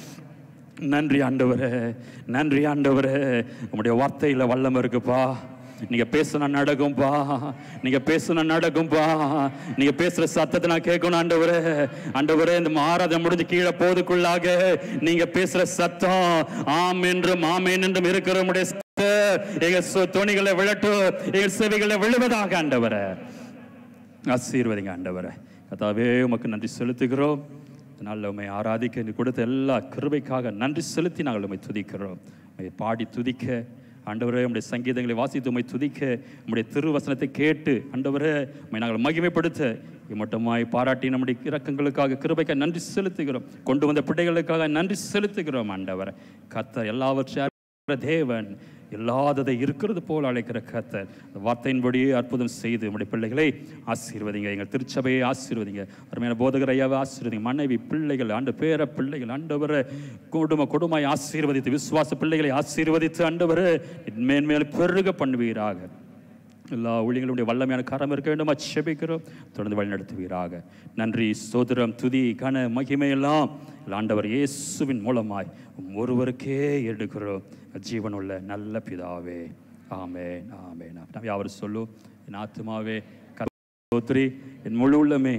நன்றி ஆண்டவரே, நன்றி ஆண்டவரே. உங்களுடைய வார்த்தையில வல்லமை இருக்குப்பா. நீங்க பேசுன நடக்கும்பா, நீங்க பேசுன நடக்கும்பா, நீங்க பேசுற சத்தத்தை நான் கேட்கணும் ஆண்டவரே. ஆண்டவரே, இந்த ஆராதனை முடிஞ்சு கீழே போதுக்குள்ளாக நீங்க பேசுற சத்தம் ஆம் என்றும் ஆமேன் என்றும் இருக்கிற எங்க துணிகளை விழட்டு, எங்க செவிகளை விழுவதாக ஆண்டவரே. ஆசீர்வதிங்க ஆண்டவரே. கர்த்தாவே, உமக்கு நன்றி செலுத்துகிறோம். நல்ல உண்மை ஆராதிக்க நீ கொடுத்த எல்லா கிருபைக்காக நன்றி செலுத்தி நாங்கள் உண்மை துதிக்கிறோம். பாடி துதிக்க ஆண்டவரே, உம்முடைய சங்கீதங்களை வாசித்து உம்மை துதிக்க, உம்முடைய திருவசனத்தை கேட்டு ஆண்டவரே உம்மை நாங்கள் மகிமைப்படுத்த இம்மட்டுமாய் பாராட்டி நம்முடைய இரக்கங்களுக்காக கிருபைக்காக நன்றி செலுத்துகிறோம். கொண்டு வந்த பிள்ளைகளுக்காக நன்றி செலுத்துகிறோம் ஆண்டவரே. கர்த்தர் எல்லாவற்றையும் தேவன், இல்லாததை இருக்கிறது போல் அழைக்கிற கர்த்தர், வார்த்தையின்படியே அற்புதம் செய்து நம்முடைய பிள்ளைகளை ஆசீர்வதிங்க. எங்கள் திருச்சபையை ஆசீர்வதிங்க. அருமையான போதகர் ஐயாவை ஆசீர்வதிங்க. மனைவி பிள்ளைகள் ஆண்டு பேர பிள்ளைகள் ஆண்டவரை குடும்ப குடும்பமாய் ஆசீர்வதித்து, விசுவாச பிள்ளைகளை ஆசீர்வதித்து ஆண்டவரை மேன்மேல் பெருக பண்ணுவீராக. எல்லா ஊழியர்களுடைய வல்லமையான கரம் இருக்க வேண்டும் செபிக்கிறோம். தொடர்ந்து வழி நடத்துவீராக. நன்றி, ஸ்தோத்திரம், துதி, கன, மகிமையெல்லாம் ஆண்டவர் இயேசுவின் மூலமாய் ஒருவருக்கே எடுக்கிறோம். ஜீவனுள்ள நல்ல பிதாவே, ஆமென், ஆமென். நாம் யாவரும் சொல்லும், என் ஆத்துமாவே கர்த்தரை ஸ்தோத்திரி, என் முழு உள்ளமே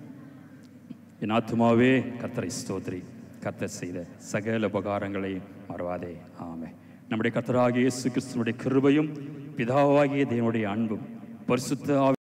என் ஆத்துமாவே கர்த்தரை ஸ்தோத்திரி, கர்த்தர் செய்த சகல உபகாரங்களை மறவாதே. ஆமென். நம்முடைய கர்த்தராகிய இயேசு கிறிஸ்துவினுடைய கிருபையும் பிதாவாகிய தேவனுடைய அன்பும் பரிசுத்த